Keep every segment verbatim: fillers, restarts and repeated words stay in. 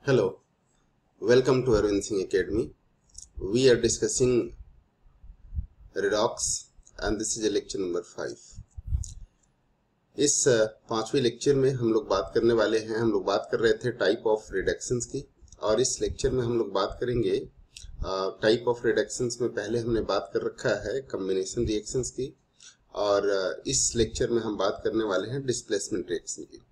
Hello, welcome to Arbind Singh Academy. We are discussing Redox and this is lecture number five. इस पांचवें lecture में हम लोग बात करने वाले हैं हम लोग बात कर रहे थे टाइप ऑफ रिडक्शंस की, और इस लेक्चर में हम लोग बात करेंगे टाइप ऑफ रिडक्शंस में पहले हमने बात कर रखा है कॉम्बिनेशन रिएक्शंस की, और इस लेक्चर में हम बात करने वाले हैं डिस्प्लेसमेंट रिएक्शन की।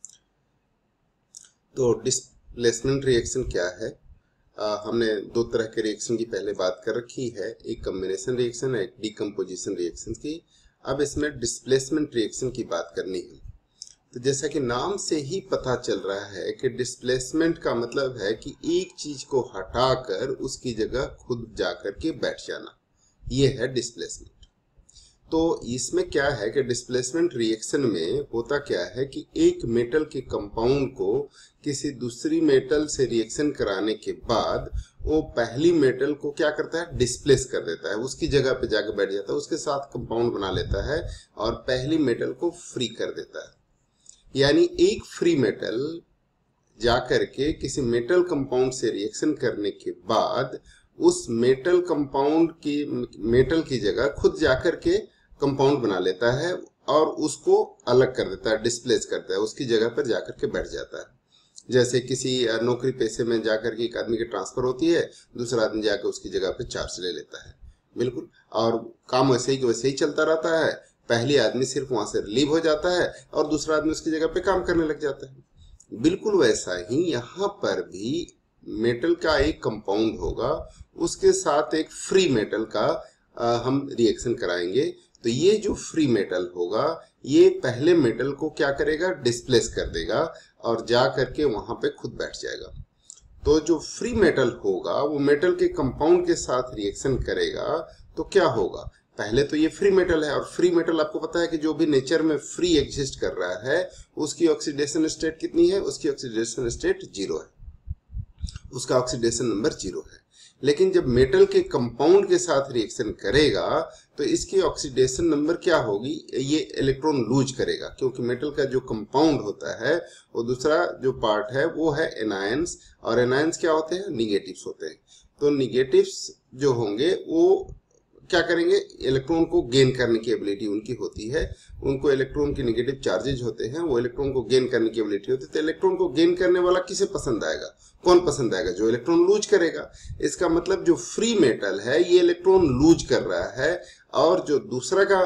तो डिस्प्लेसमेंट रिएक्शन क्या है? आ, हमने दो तरह के रिएक्शन की पहले बात कर रखी है, एक कॉम्बिनेशन रिएक्शन है, एक डीकम्पोजिशन रिएक्शन की। अब इसमें डिस्प्लेसमेंट रिएक्शन की बात करनी है। तो जैसा कि नाम से ही पता चल रहा है कि डिस्प्लेसमेंट का मतलब है कि एक चीज को हटाकर उसकी जगह खुद जाकर के बैठ जाना, ये है डिस्प्लेसमेंट। तो इसमें क्या है कि डिस्प्लेसमेंट रिएक्शन में होता क्या है कि एक मेटल के कंपाउंड को किसी दूसरी मेटल से रिएक्शन कराने के बाद वो पहली मेटल को क्या करता है, डिस्प्लेस कर देता है, उसकी जगह पे जाकर बैठ जाता है, उसके साथ कंपाउंड बना लेता है और पहली मेटल को फ्री कर देता है। यानी एक फ्री मेटल जाकर के किसी मेटल कंपाउंड से रिएक्शन करने के बाद उस मेटल कंपाउंड की मेटल की जगह खुद जाकर के कंपाउंड बना लेता है और उसको अलग कर देता है, डिस्प्लेस करता है, उसकी जगह पर जाकर के बैठ जाता है। जैसे किसी नौकरी पेशे में जाकर के एक आदमी की ट्रांसफर होती है, दूसरा आदमी जाकर उसकी जगह पे चार्ज ले लेता है, बिल्कुल, और काम वैसे ही वैसे ही चलता रहता है। पहली आदमी सिर्फ वहां से रिलीव हो जाता है और दूसरा आदमी उसकी जगह पे काम करने लग जाता है। बिल्कुल वैसा ही यहाँ पर भी मेटल का एक कंपाउंड होगा, उसके साथ एक फ्री मेटल का आ, हम रिएक्शन कराएंगे। तो ये जो फ्री मेटल होगा ये पहले मेटल को क्या करेगा, डिस्प्लेस कर देगा और जा करके वहां पे खुद बैठ जाएगा। तो जो फ्री मेटल होगा वो मेटल के कंपाउंड के साथ रिएक्शन करेगा। तो क्या होगा, पहले तो ये फ्री मेटल है, और फ्री मेटल आपको पता है कि जो भी नेचर में फ्री एग्जिस्ट कर रहा है उसकी ऑक्सीडेशन स्टेट कितनी है, उसकी ऑक्सीडेशन स्टेट जीरो है, उसका ऑक्सीडेशन नंबर जीरो है। लेकिन जब मेटल के कंपाउंड के साथ रिएक्शन करेगा तो इसकी ऑक्सीडेशन नंबर क्या होगी, ये इलेक्ट्रॉन लूज करेगा, क्योंकि मेटल का जो कंपाउंड होता है वो दूसरा जो पार्ट है वो है एनायंस, और एनायंस क्या होते हैं, निगेटिव्स होते हैं। तो निगेटिव्स जो होंगे वो क्या करेंगे, इलेक्ट्रॉन को गेन करने की एबिलिटी उनकी होती है, उनको इलेक्ट्रॉन के नेगेटिव चार्जेज होते हैं, वो इलेक्ट्रॉन को गेन करने की एबिलिटी होती है। तो इलेक्ट्रॉन को गेन करने वाला किसे पसंद आएगा, कौन पसंद आएगा, जो इलेक्ट्रॉन लूज करेगा। इसका मतलब जो फ्री मेटल है ये इलेक्ट्रॉन लूज कर रहा है, और जो दूसरा का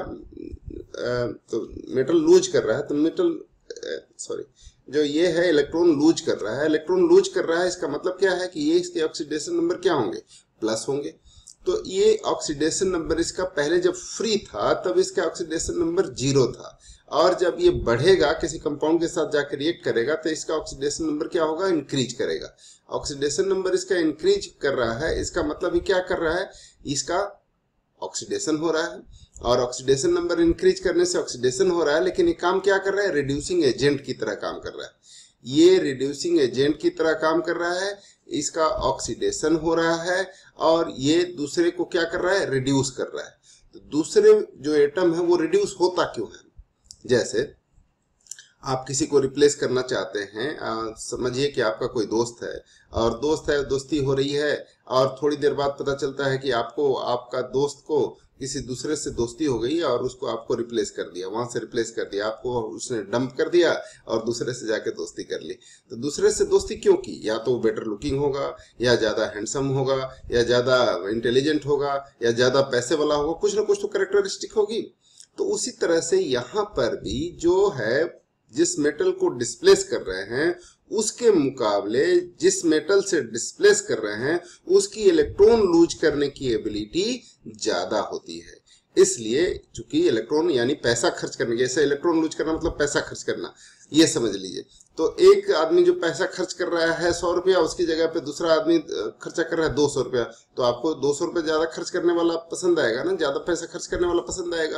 तो मेटल लूज कर रहा है, तो मेटल सॉरी जो ये है इलेक्ट्रॉन लूज कर रहा है, इलेक्ट्रॉन लूज कर रहा है, इसका मतलब क्या है कि ये इसके ऑक्सीडेशन नंबर क्या होंगे, प्लस होंगे। तो ये ऑक्सीडेशन नंबर इसका पहले जब फ्री था तब इसका ऑक्सीडेशन नंबर जीरो था, और जब ये बढ़ेगा किसी कंपाउंड के साथ जाकर रिएक्ट करेगा तो इसका ऑक्सीडेशन नंबर क्या होगा, इंक्रीज करेगा। ऑक्सीडेशन नंबर इसका इंक्रीज कर रहा है, इसका मतलब ये क्या कर रहा है, इसका ऑक्सीडेशन हो रहा है, और ऑक्सीडेशन नंबर इंक्रीज करने से ऑक्सीडेशन हो रहा है, लेकिन ये काम क्या कर रहा है, रिड्यूसिंग एजेंट की तरह काम कर रहा है। ये रिड्यूसिंग एजेंट की तरह काम कर रहा है, इसका ऑक्सीडेशन हो रहा है और ये दूसरे को क्या कर रहा है, रिड्यूस कर रहा है। तो दूसरे जो एटम है वो रिड्यूस होता क्यों है, जैसे आप किसी को रिप्लेस करना चाहते हैं, समझिए कि आपका कोई दोस्त है और दोस्त है, दोस्ती हो रही है, और थोड़ी देर बाद पता चलता है कि आपको आपका दोस्त को किसी दूसरे से दोस्ती हो गई और उसको आपको रिप्लेस कर दिया, वहां से रिप्लेस कर दिया, आपको उसने डंप कर दिया और दूसरे से जाके दोस्ती कर ली। तो दूसरे से दोस्ती क्यों की, या तो वो बेटर लुकिंग होगा, या ज्यादा हैंडसम होगा, या ज्यादा इंटेलिजेंट होगा, या ज्यादा पैसे वाला होगा, कुछ ना कुछ तो कैरेक्टरिस्टिक होगी। तो उसी तरह से यहाँ पर भी जो है जिस मेटल को डिस्प्लेस कर रहे हैं उसके मुकाबले जिस मेटल से डिस्प्लेस कर रहे हैं उसकी इलेक्ट्रॉन लूज करने की एबिलिटी ज्यादा होती है। इसलिए चूंकि इलेक्ट्रॉन यानी पैसा खर्च करने के, ऐसे इलेक्ट्रॉन लूज करना मतलब पैसा खर्च करना, ये समझ लीजिए। तो एक आदमी जो पैसा खर्च कर रहा है सौ रुपया, उसकी जगह पे दूसरा आदमी खर्चा कर रहा है दो सौ रुपया, तो आपको दो सौ रुपया ज्यादा खर्च करने वाला पसंद आएगा ना, ज्यादा पैसा खर्च करने वाला पसंद आएगा,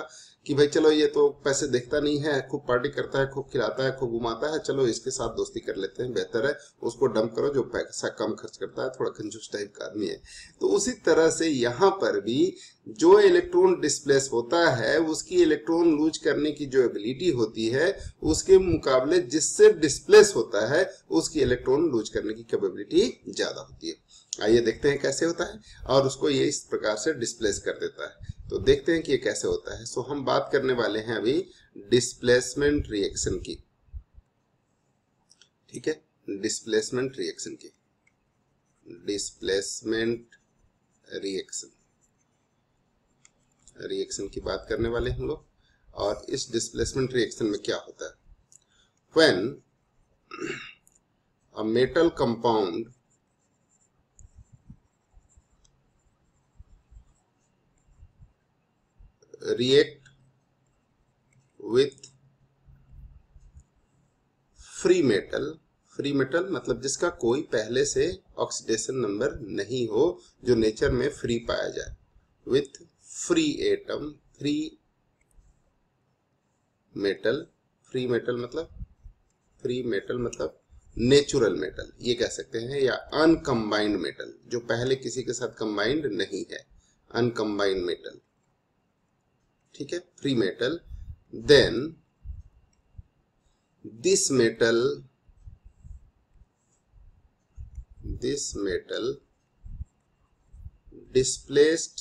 कि भाई चलो ये तो पैसे देखता नहीं है, खूब पार्टी करता है, खूब खिलाता है, खूब घुमाता है, चलो इसके साथ दोस्ती कर लेते हैं, बेहतर है उसको डंप करो जो पैसा कम खर्च करता है, थोड़ा कंजूस टाइप का आदमी है। तो उसी तरह से यहाँ पर भी जो इलेक्ट्रॉन डिस्प्लेस होता है उसकी इलेक्ट्रॉन लूज करने की जो एबिलिटी होती है उसके मुकाबले जिससे डिस्प्लेस होता है उसकी इलेक्ट्रॉन लूज करने की कैपेबिलिटी ज्यादा होती है। आइए देखते हैं कैसे होता है, और उसको ये इस प्रकार से डिस्प्लेस कर देता है। तो देखते हैं कि ये कैसे होता है। सो हम बात करने वाले हैं अभी डिस्प्लेसमेंट रिएक्शन की, ठीक है, डिस्प्लेसमेंट रिएक्शन की, डिस्प्लेसमेंट रिएक्शन रिएक्शन की बात करने वाले हम लोग। और इस डिस्प्लेसमेंट रिएक्शन में क्या होता है, when a metal compound react with free metal, free metal मतलब जिसका कोई पहले से ऑक्सीडेशन नंबर नहीं हो, जो नेचर में फ्री पाया जाए, with free atom, free metal, free metal मतलब फ्री मेटल मतलब नेचुरल मेटल ये कह सकते हैं, या अनकम्बाइंड मेटल जो पहले किसी के साथ कंबाइंड नहीं है, अनकम्बाइंड मेटल, ठीक है, free metal. Then this metal this metal displaced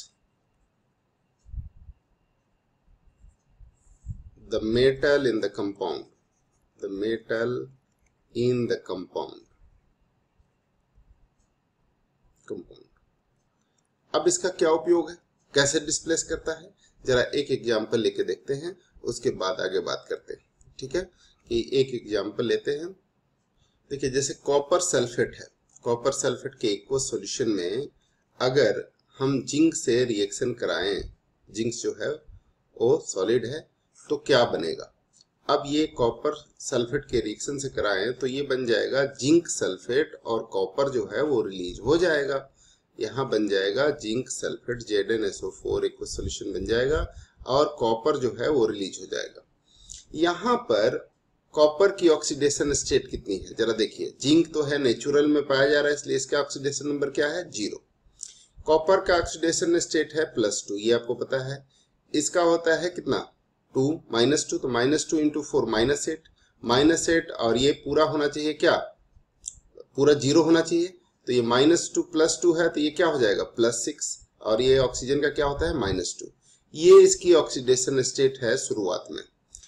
the metal in the compound, the metal in the compound compound अब इसका क्या उपयोग है, कैसे डिस्प्लेस करता है, जरा एक एग्जाम्पल लेके देखते हैं, उसके बाद आगे बात करते हैं, ठीक है। कि एक एग्जाम्पल लेते हैं। देखिए जैसे कॉपर सल्फेट है, कॉपर सल्फेट के एक्वस सॉल्यूशन में अगर हम जिंक से रिएक्शन कराएं, जिंक जो है वो सॉलिड है, तो क्या बनेगा। अब ये कॉपर सल्फेट के रिएक्शन से कराएं तो ये बन जाएगा जिंक सल्फेट, और कॉपर जो है वो रिलीज हो जाएगा, यहाँ बन जाएगा zinc sulphate Z N S O four aqueous solution बन जाएगा, और कॉपर जो है वो रिलीज हो जाएगा। यहाँ पर कॉपर की ऑक्सीडेशन स्टेट कितनी है जरा देखिए, जिंक तो है नेचुरल में पाया जा रहा है इसलिए इसका ऑक्सीडेशन नंबर क्या है, जीरो। कॉपर का ऑक्सीडेशन स्टेट है प्लस टू, ये आपको पता है। इसका होता है कितना, टू माइनस टू, तो minus two into four minus eight, minus eight, और ये पूरा होना चाहिए क्या, पूरा जीरो होना चाहिए, तो ये माइनस टू प्लस टू है तो ये क्या हो जाएगा प्लस सिक्स, और ये ऑक्सीजन का क्या होता है माइनस टू। ये इसकी ऑक्सीडेशन स्टेट है शुरुआत में।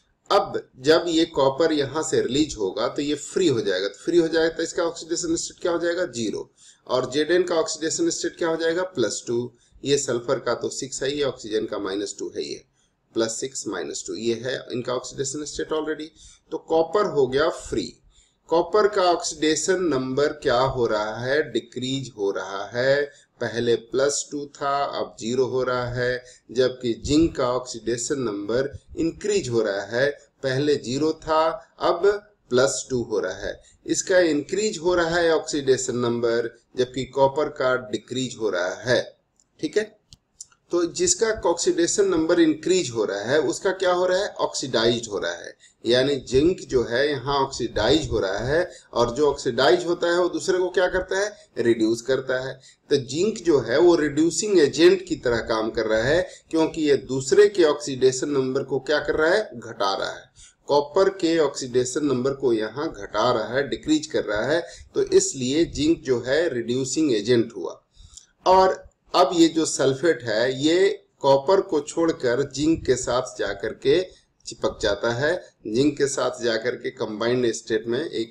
अब जब ये कॉपर यहां से रिलीज होगा तो ये फ्री हो जाएगा, तो फ्री हो जाएगा तो इसका ऑक्सीडेशन स्टेट क्या हो जाएगा जीरो, और जेड का ऑक्सीडेशन स्टेट क्या हो जाएगा प्लस टू। ये सल्फर का तो सिक्स है, ये ऑक्सीजन का माइनस टू है, ये प्लस सिक्स माइनस टू, ये है इनका ऑक्सीडेशन स्टेट ऑलरेडी। तो कॉपर हो गया फ्री। कॉपर का ऑक्सीडेशन नंबर क्या हो रहा है, डिक्रीज हो रहा है, पहले प्लस टू था अब जीरो हो रहा है, जबकि जिंक का ऑक्सीडेशन नंबर इंक्रीज हो रहा है, पहले जीरो था अब प्लस टू हो रहा है। इसका इंक्रीज हो रहा है ऑक्सीडेशन नंबर, जबकि कॉपर का डिक्रीज हो रहा है, ठीक है। तो जिसका ऑक्सीडेशन नंबर इंक्रीज हो रहा है उसका क्या हो रहा है, ऑक्सीडाइज्ड हो रहा है, यानी जिंक जो है यहाँ ऑक्सीडाइज हो रहा है, और जो ऑक्सीडाइज होता है वो दूसरे को क्या करता है, रिड्यूस करता है। तो जिंक जो है वो रिड्यूसिंग एजेंट की तरह काम कर रहा है, क्योंकि ये दूसरे के ऑक्सीडेशन नंबर को क्या कर रहा है, घटा रहा है। कॉपर के ऑक्सीडेशन नंबर को यहाँ घटा रहा है, डिक्रीज कर रहा है, तो इसलिए जिंक जो है रिड्यूसिंग एजेंट हुआ। और अब ये जो सल्फेट है ये कॉपर को छोड़कर जिंक के साथ जाकर के चिपक जाता है, जिंक के साथ जाकर के कंबाइंड स्टेट में एक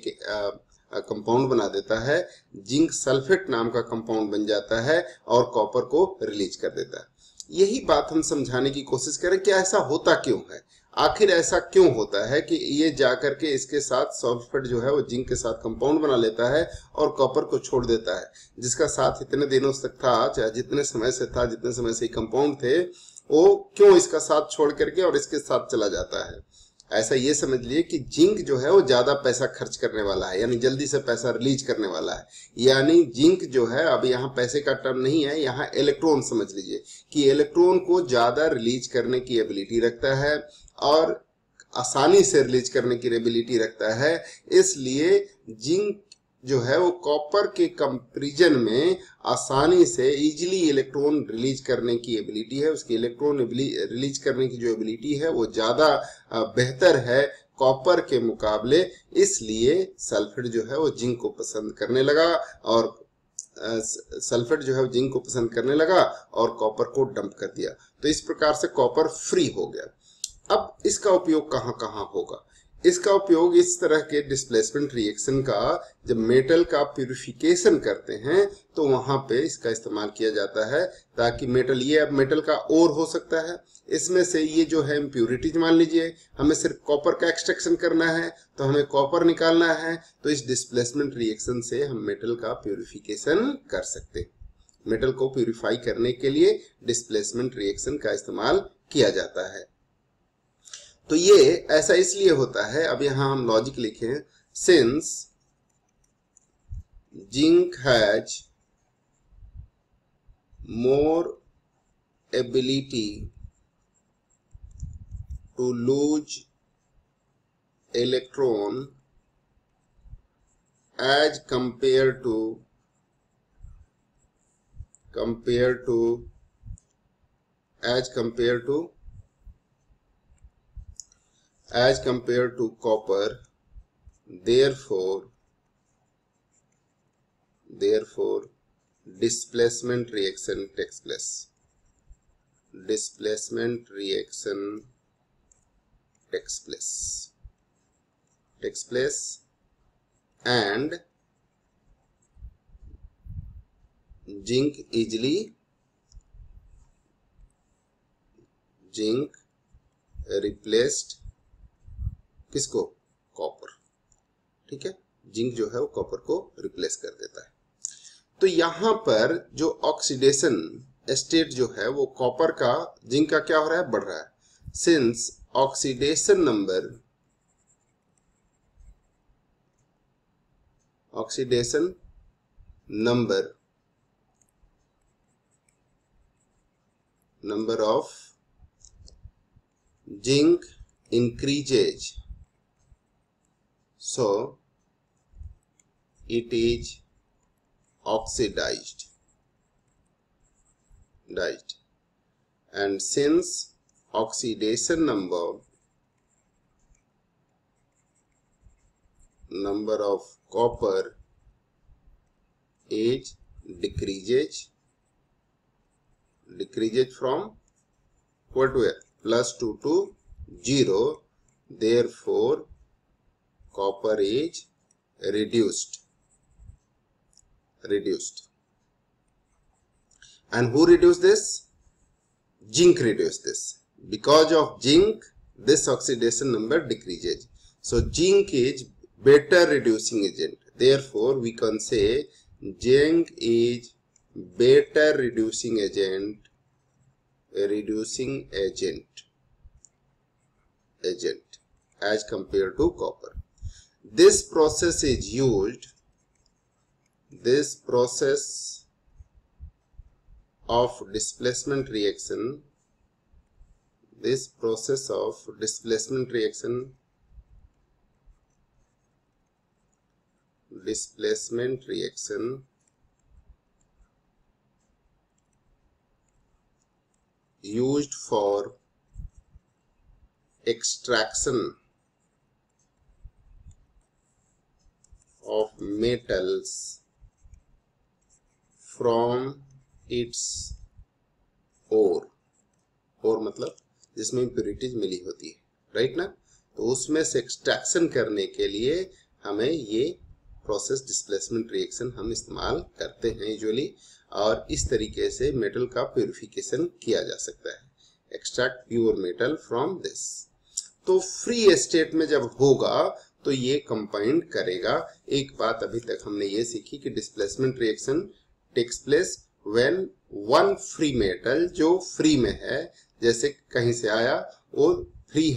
कंपाउंड बना देता है, जिंक सल्फेट नाम का कंपाउंड बन जाता है और कॉपर को रिलीज कर देता है। यही बात हम समझाने की कोशिश करें कि ऐसा होता क्यों है, आखिर ऐसा क्यों होता है कि ये जाकर के इसके साथ सल्फेट जो है वो जिंक के साथ कंपाउंड बना लेता है और कॉपर को छोड़ देता है, जिसका साथ इतने दिनों तक था, चाहे जितने समय से था, जितने समय से कंपाउंड थे, वो क्यों इसका साथ छोड़ करके और इसके साथ चला जाता है। ऐसा ये समझ लिए कि जिंक जो है वो ज्यादा पैसा खर्च करने वाला है, यानी जल्दी से पैसा रिलीज करने वाला है। यानी जिंक जो है, अब यहाँ पैसे का टर्म नहीं है, यहाँ इलेक्ट्रॉन समझ लीजिए कि इलेक्ट्रॉन को ज्यादा रिलीज करने की एबिलिटी रखता है और आसानी से रिलीज करने की एबिलिटी रखता है। इसलिए जिंक जो है वो कॉपर के कंपैरिजन में आसानी से इजीली इलेक्ट्रॉन रिलीज करने की एबिलिटी है, उसकी इलेक्ट्रॉन रिलीज करने की जो एबिलिटी है वो ज्यादा बेहतर है कॉपर के मुकाबले। इसलिए सल्फेट जो है वो जिंक को पसंद करने लगा और सल्फेट जो है वो जिंक को पसंद करने लगा और कॉपर को डंप कर दिया। तो इस प्रकार से कॉपर फ्री हो गया। अब इसका उपयोग कहाँ कहाँ होगा? इसका उपयोग इस तरह के डिस्प्लेसमेंट रिएक्शन का, जब मेटल का प्यूरिफिकेशन करते हैं तो वहां पे इसका इस्तेमाल किया जाता है, ताकि मेटल, ये अब मेटल का ओर हो सकता है, इसमें से ये जो है इम्प्यूरिटीज, मान लीजिए हमें सिर्फ कॉपर का एक्सट्रैक्शन करना है तो हमें कॉपर निकालना है, तो इस डिस्प्लेसमेंट रिएक्शन से हम मेटल का प्यूरिफिकेशन कर सकते हैं। मेटल को प्यूरिफाई करने के लिए डिस्प्लेसमेंट रिएक्शन का इस्तेमाल किया जाता है। तो ये ऐसा इसलिए होता है, अब यहां हम लॉजिक लिखे, since zinc has more ability to lose electron as compare to compare to as compare to as compared to copper, therefore therefore displacement reaction takes place displacement reaction takes place takes place and zinc easily zinc replaced किसको? Copper. ठीक है, zinc जो है वो copper को replace कर देता है। तो यहां पर जो ऑक्सीडेशन स्टेट जो है वो कॉपर का, जिंक का क्या हो रहा है? बढ़ रहा है। Since oxidation number oxidation number number of zinc increases, so it is oxidized oxidized and since oxidation number number of copper is decreases decreases from what to plus two to zero, therefore copper is reduced reduced and who reduced this? Zinc reduced this. Because of zinc this oxidation number decreases, so zinc is better reducing agent, therefore we can say zinc is better reducing agent reducing agent agent as compared to copper. This process is used this process of displacement reaction this process of displacement reaction displacement reaction used for extraction of metals from its ore ore मतलब जिसमें impurities मिली होती है, right ना? तो उसमें से extraction करने के लिए हमें ये प्रोसेस डिस्प्लेसमेंट रिएक्शन हम इस्तेमाल करते हैं यूजुअली, और इस तरीके से मेटल का प्यूरिफिकेशन किया जा सकता है, extract pure metal from this. तो फ्री स्टेट में जब होगा तो ये कंबाइंड करेगा। एक बात अभी तक हमने ये सीखी कि displacement reaction takes place when one free metal जो फ्री में है, जैसे कहीं से आया वो फ्री है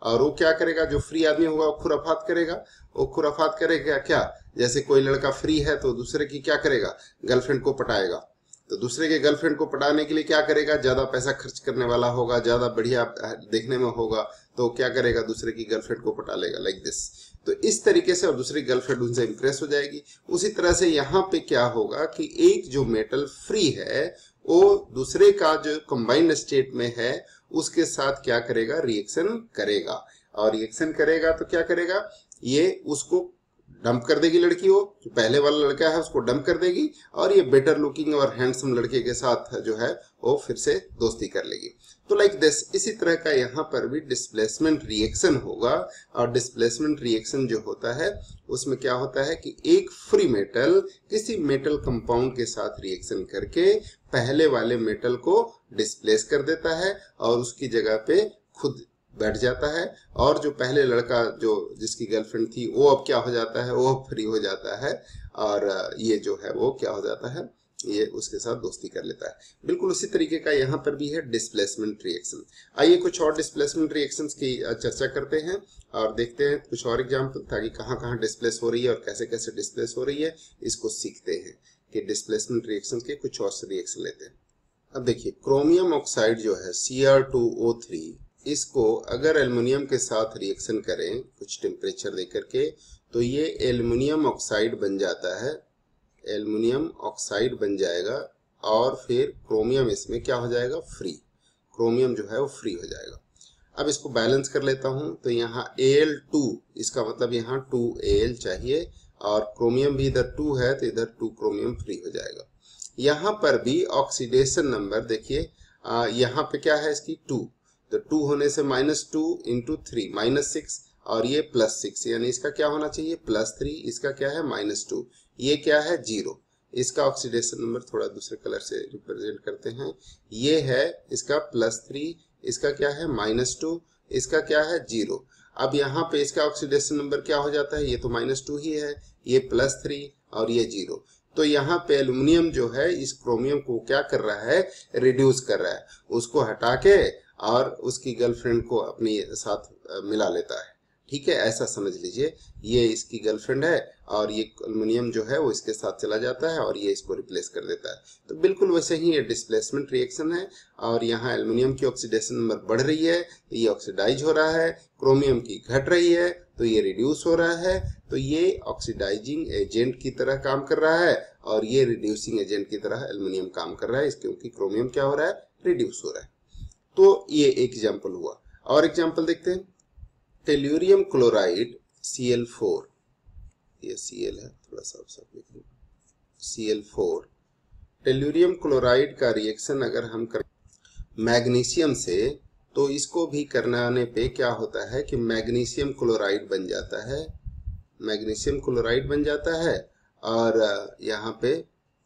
और वो क्या करेगा, जो फ्री आदमी होगा वो खुराफात करेगा। वो खुराफात करेगा क्या, जैसे कोई लड़का फ्री है तो दूसरे की क्या करेगा, गर्लफ्रेंड को पटाएगा। तो दूसरे के गर्लफ्रेंड को पटाने के लिए क्या करेगा, ज्यादा पैसा खर्च करने वाला होगा, ज्यादा बढ़िया देखने में होगा, तो क्या करेगा, दूसरे की गर्लफ्रेंड को पटा लेगा, लाइक दिस। तो इस तरीके से और दूसरी गर्लफ्रेंड उनसे इंप्रेस हो जाएगी। उसी तरह से यहाँ पे क्या होगा कि एक जो मेटल फ्री है वो दूसरे का जो कंबाइंड स्टेट में है उसके साथ क्या करेगा, रिएक्शन करेगा। और रिएक्शन करेगा तो क्या करेगा, ये उसको डंप कर देगी लड़की, वो जो पहले वाला लड़का है उसको डंप कर देगी, और ये बेटर लुकिंग और हैंडसम लड़के के साथ जो है वो फिर से दोस्ती कर लेगी। तो लाइक दिस, इसी तरह का यहाँ पर भी डिस्प्लेसमेंट रिएक्शन होगा। और डिस्प्लेसमेंट रिएक्शन जो होता है उसमें क्या होता है कि एक फ्री मेटल किसी मेटल कंपाउंड के साथ रिएक्शन करके पहले वाले मेटल को डिस्प्लेस कर देता है और उसकी जगह पे खुद बैठ जाता है। और जो पहले लड़का जो जिसकी गर्लफ्रेंड थी वो अब क्या हो जाता है, वो फ्री हो जाता है, और ये जो है वो क्या हो जाता है, ये उसके साथ दोस्ती कर लेता है। बिल्कुल उसी तरीके का यहाँ पर भी है डिस्प्लेसमेंट रिएक्शन। आइए कुछ और डिस्प्लेसमेंट रिएक्शंस की चर्चा करते हैं और देखते हैं कुछ और एग्जाम्पल, ताकि कहाँ कहाँ डिस्प्लेस हो रही है और कैसे कैसे डिस्प्लेस हो रही है इसको सीखते हैं कि डिस्प्लेसमेंट रिएक्शन के कुछ और से रिएक्शन लेते हैं। अब देखिए, क्रोमियम ऑक्साइड जो है C R two O three, इसको अगर एल्युमिनियम के साथ रिएक्शन करें कुछ टेम्परेचर देकर के, तो ये एल्युमिनियम ऑक्साइड बन जाता है, एल्युमिनियम ऑक्साइड बन जाएगा, और फिर क्रोमियम इसमें क्या हो जाएगा, फ्री, क्रोमियम जो है वो फ्री हो जाएगा। अब इसको बैलेंस कर लेता हूं, तो यहाँ ए एल टू, इसका मतलब यहाँ टू ए एल चाहिए, और क्रोमियम भी इधर टू है तो इधर टू क्रोमियम फ्री हो जाएगा। यहाँ पर भी ऑक्सीडेशन नंबर देखिए, यहाँ पे क्या है इसकी टू, तो टू होने से minus two into three minus six, और ये प्लस सिक्स, यानी इसका क्या होना चाहिए, प्लस थ्री, इसका क्या है माइनस टू, ये क्या है जीरो। इसका ऑक्सीडेशन नंबर थोड़ा दूसरे कलर से रिप्रेजेंट करते हैं, ये है इसका प्लस थ्री, इसका क्या है माइनस टू, इसका क्या है जीरो। अब यहाँ पे इसका ऑक्सीडेशन नंबर क्या हो जाता है, ये तो माइनस टू ही है, ये प्लस थ्री और ये जीरो। तो यहाँ पे एल्युमिनियम जो है इस क्रोमियम को क्या कर रहा है, रिड्यूस कर रहा है, उसको हटा के और उसकी गर्लफ्रेंड को अपने साथ मिला लेता है। ठीक है, ऐसा समझ लीजिए, ये इसकी गर्लफ्रेंड है और ये एल्युमिनियम जो है वो इसके साथ चला जाता है और ये इसको रिप्लेस कर देता है। तो बिल्कुल वैसे ही ये डिस्प्लेसमेंट रिएक्शन है, और यहाँ एल्युमिनियम की ऑक्सीडेशन नंबर बढ़ रही है तो ये ऑक्सीडाइज हो रहा है, क्रोमियम की घट रही है तो ये रिड्यूस हो रहा है। तो ये ऑक्सीडाइजिंग एजेंट की तरह काम कर रहा है और ये रिड्यूसिंग एजेंट की तरह एल्युमिनियम काम कर रहा है, क्योंकि क्रोमियम क्या हो रहा है, रिड्यूस हो रहा है। तो ये एक एग्जाम्पल हुआ। और एग्जाम्पल देखते हैं, tellurium chloride C L four, ये Cl है, थोड़ा सा साफ लिख लो, C L four, tellurium chloride का रिएक्शन अगर हम करें मैग्नीशियम से, तो इसको भी करने पे क्या होता है कि मैग्नीशियम क्लोराइड बन जाता है, मैग्नीशियम क्लोराइड बन जाता है, और यहाँ पे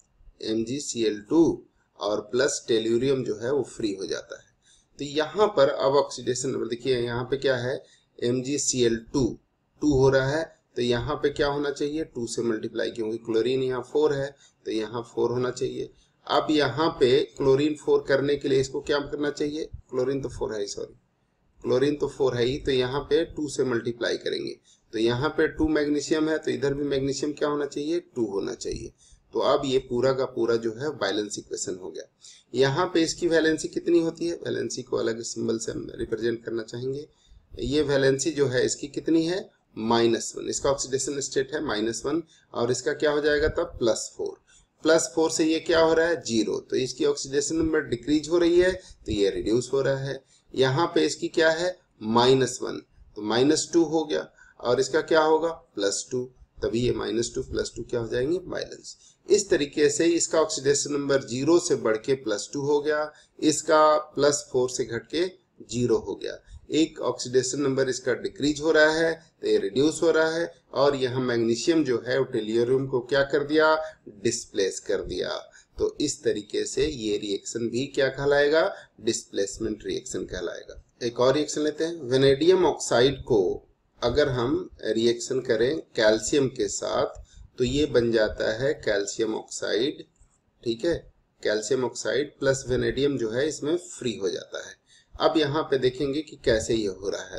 M G C L two और प्लस टेल्यूरियम जो है वो फ्री हो जाता है। तो यहाँ पर अब ऑक्सीडेशन नंबर देखिए, यहाँ पे क्या है, M G C L two, two हो रहा है, तो यहाँ पे क्या होना चाहिए, टू से मल्टीप्लाई, क्योंकि क्लोरीन यहाँ फोर है तो यहाँ फोर होना चाहिए। अब यहाँ पे क्लोरीन फोर करने के लिए इसको क्या करना चाहिए, क्लोरीन तो फोर है, सॉरी क्लोरीन तो फोर है ही, तो यहाँ पे टू से मल्टीप्लाई करेंगे, तो यहाँ पे टू मैग्नीशियम है तो इधर भी मैग्नीशियम क्या होना चाहिए, टू होना चाहिए। तो अब ये पूरा का पूरा जो है वैलेंस इक्वेशन हो गया। यहाँ पे इसकी वैलेंसी कितनी होती है, वैलेंसी को अलग सिंबल से हम रिप्रेजेंट करना चाहेंगे। ये वैलेंसी जो है इसकी कितनी है, माइनस वन, इसका ऑक्सीडेशन स्टेट है माइनस वन, और इसका क्या हो जाएगा तब प्लस फोर, प्लस फोर से ये क्या हो रहा है, जीरो, तो इसकी ऑक्सीडेशन नंबर डिक्रीज हो रही है तो ये रिड्यूस हो रहा है। यहाँ पे इसकी क्या है माइनस वन, तो माइनस टू हो गया, और इसका क्या होगा प्लस टू, तभी ये माइनस टू प्लस टू क्या हो जाएंगे, बैलेंस। इस तरीके से इसका ऑक्सीडेशन नंबर जीरो से बढ़ के प्लस टू हो गया, इसका प्लस फोर से घट के जीरो हो गया। एक ऑक्सीडेशन नंबर इसका डिक्रीज हो रहा है तो ये रिड्यूस हो रहा है, और यहाँ मैग्नीशियम जो है टेल्यूरियम को क्या कर दिया, डिस्प्लेस कर दिया। तो इस तरीके से ये रिएक्शन भी क्या कहलाएगा, डिस्प्लेसमेंट रिएक्शन कहलाएगा। एक और रिएक्शन लेते हैं, वेनेडियम ऑक्साइड को अगर हम रिएक्शन करें कैल्शियम के साथ तो ये बन जाता है कैल्शियम ऑक्साइड। ठीक है, कैल्शियम ऑक्साइड प्लस वेनेडियम जो है इसमें फ्री हो जाता है। अब यहाँ पे देखेंगे कि कैसे ये हो रहा है।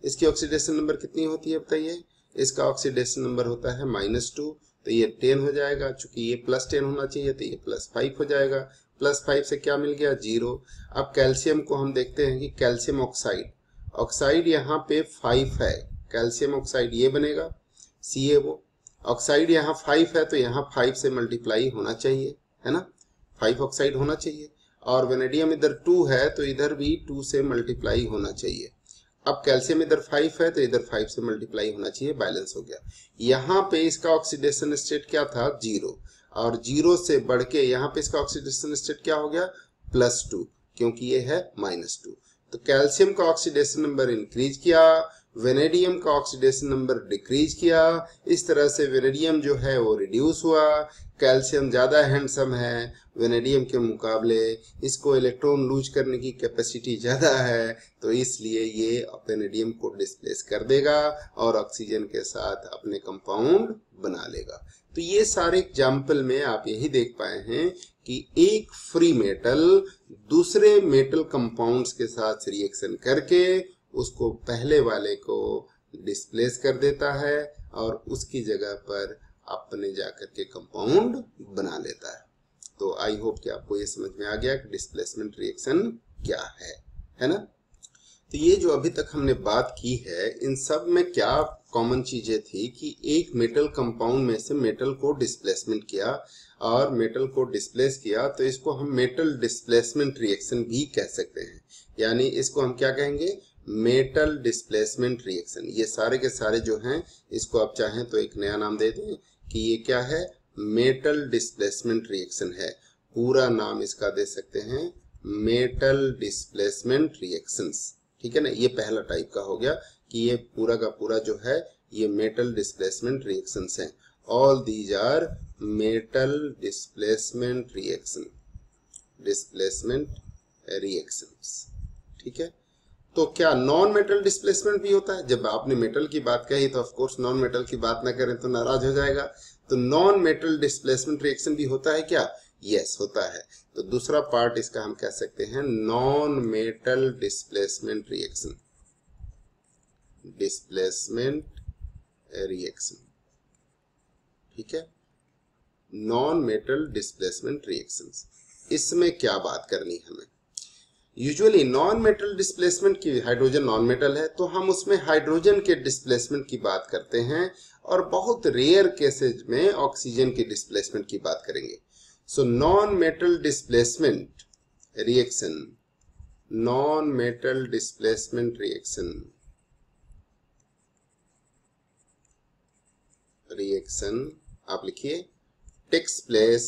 इसकी ऑक्सीडेशन नंबर कितनी होती है बताइए? इसका ऑक्सीडेशन नंबर होता है माइनस टू, तो ये टेन हो जाएगा। चूंकि ये प्लस टेन होना चाहिए तो ये प्लस फाइव हो जाएगा। प्लस फाइव से क्या मिल गया? जीरो। अब कैल्शियम को हम देखते हैं कि कैल्शियम ऑक्साइड, ऑक्साइड यहाँ पे फाइव है, कैल्शियम ऑक्साइड ये बनेगा सी ए ओ। ऑक्साइड यहाँ फाइव है तो यहाँ फाइव से मल्टीप्लाई होना चाहिए, है ना, फाइव ऑक्साइड होना चाहिए। और वेनेडियम इधर टू है तो इधर भी टू से मल्टीप्लाई होना चाहिए। अब कैल्शियम इधर फाइव है तो इधर फाइव से मल्टीप्लाई होना चाहिए, बैलेंस हो गया। यहाँ पे इसका ऑक्सीडेशन स्टेट क्या था? जीरो। और जीरो से बढ़ के यहाँ पे इसका ऑक्सीडेशन स्टेट क्या हो गया? प्लस टू, क्योंकि ये है माइनस टू। तो कैल्शियम का ऑक्सीडेशन नंबर इंक्रीज किया, वेनेडियम का ऑक्सीडेशन नंबर डिक्रीज किया। इस तरह से वेनेडियम जो है वो रिड्यूस हुआ। कैल्शियम ज्यादा हैंडसम है वेनेडियम के मुकाबले, इसको इलेक्ट्रॉन लूज करने की कैपेसिटी ज्यादा है, तो इसलिए ये वेनेडियम को डिस्प्लेस कर देगा और ऑक्सीजन के साथ अपने कंपाउंड बना लेगा। तो ये सारे एग्जाम्पल में आप यही देख पाए हैं कि एक फ्री मेटल दूसरे मेटल कंपाउंड्स के साथ रिएक्शन करके उसको पहले वाले को डिस्प्लेस कर देता है और उसकी जगह पर अपने जाकर के कंपाउंड बना लेता है। तो आई होप कि आपको ये समझ में आ गया कि डिस्प्लेसमेंट रिएक्शन क्या है, है ना। तो ये जो अभी तक हमने बात की है, इन सब में क्या कॉमन चीजें थी कि एक मेटल कंपाउंड में से मेटल को डिस्प्लेसमेंट किया, और मेटल को डिस्प्लेस किया तो इसको हम मेटल डिस्प्लेसमेंट रिएक्शन भी कह सकते हैं। यानी इसको हम क्या कहेंगे? Metal displacement reaction. ये सारे के सारे जो हैं, इसको आप चाहें तो एक नया नाम दे दें कि ये क्या है? मेटल डिस्प्लेसमेंट रिएक्शन है। पूरा नाम इसका दे सकते हैं मेटल डिस्प्लेसमेंट रिएक्शंस, ठीक है ना। ये पहला टाइप का हो गया कि ये पूरा का पूरा जो है ये मेटल डिस्प्लेसमेंट रिएक्शंस हैं। All these are metal displacement reaction, displacement reactions, ठीक है। तो क्या नॉन मेटल डिस्प्लेसमेंट भी होता है? जब आपने मेटल की बात कही तो ऑफ कोर्स नॉन मेटल की बात ना करें तो नाराज हो जाएगा। तो नॉन मेटल डिस्प्लेसमेंट रिएक्शन भी होता है क्या? यस, होता है। तो दूसरा पार्ट इसका हम कह सकते हैं non metal displacement reaction, displacement reaction, ठीक है। नॉन मेटल डिस्प्लेसमेंट रिएक्शंस, इसमें क्या बात करनी है हमें? यूजुअली नॉन मेटल डिस्प्लेसमेंट की, हाइड्रोजन नॉन मेटल है तो हम उसमें हाइड्रोजन के डिस्प्लेसमेंट की बात करते हैं, और बहुत रेयर केसेज में ऑक्सीजन के डिस्प्लेसमेंट की बात करेंगे। So non metal displacement reaction, non metal displacement reaction reaction आप लिखिए takes place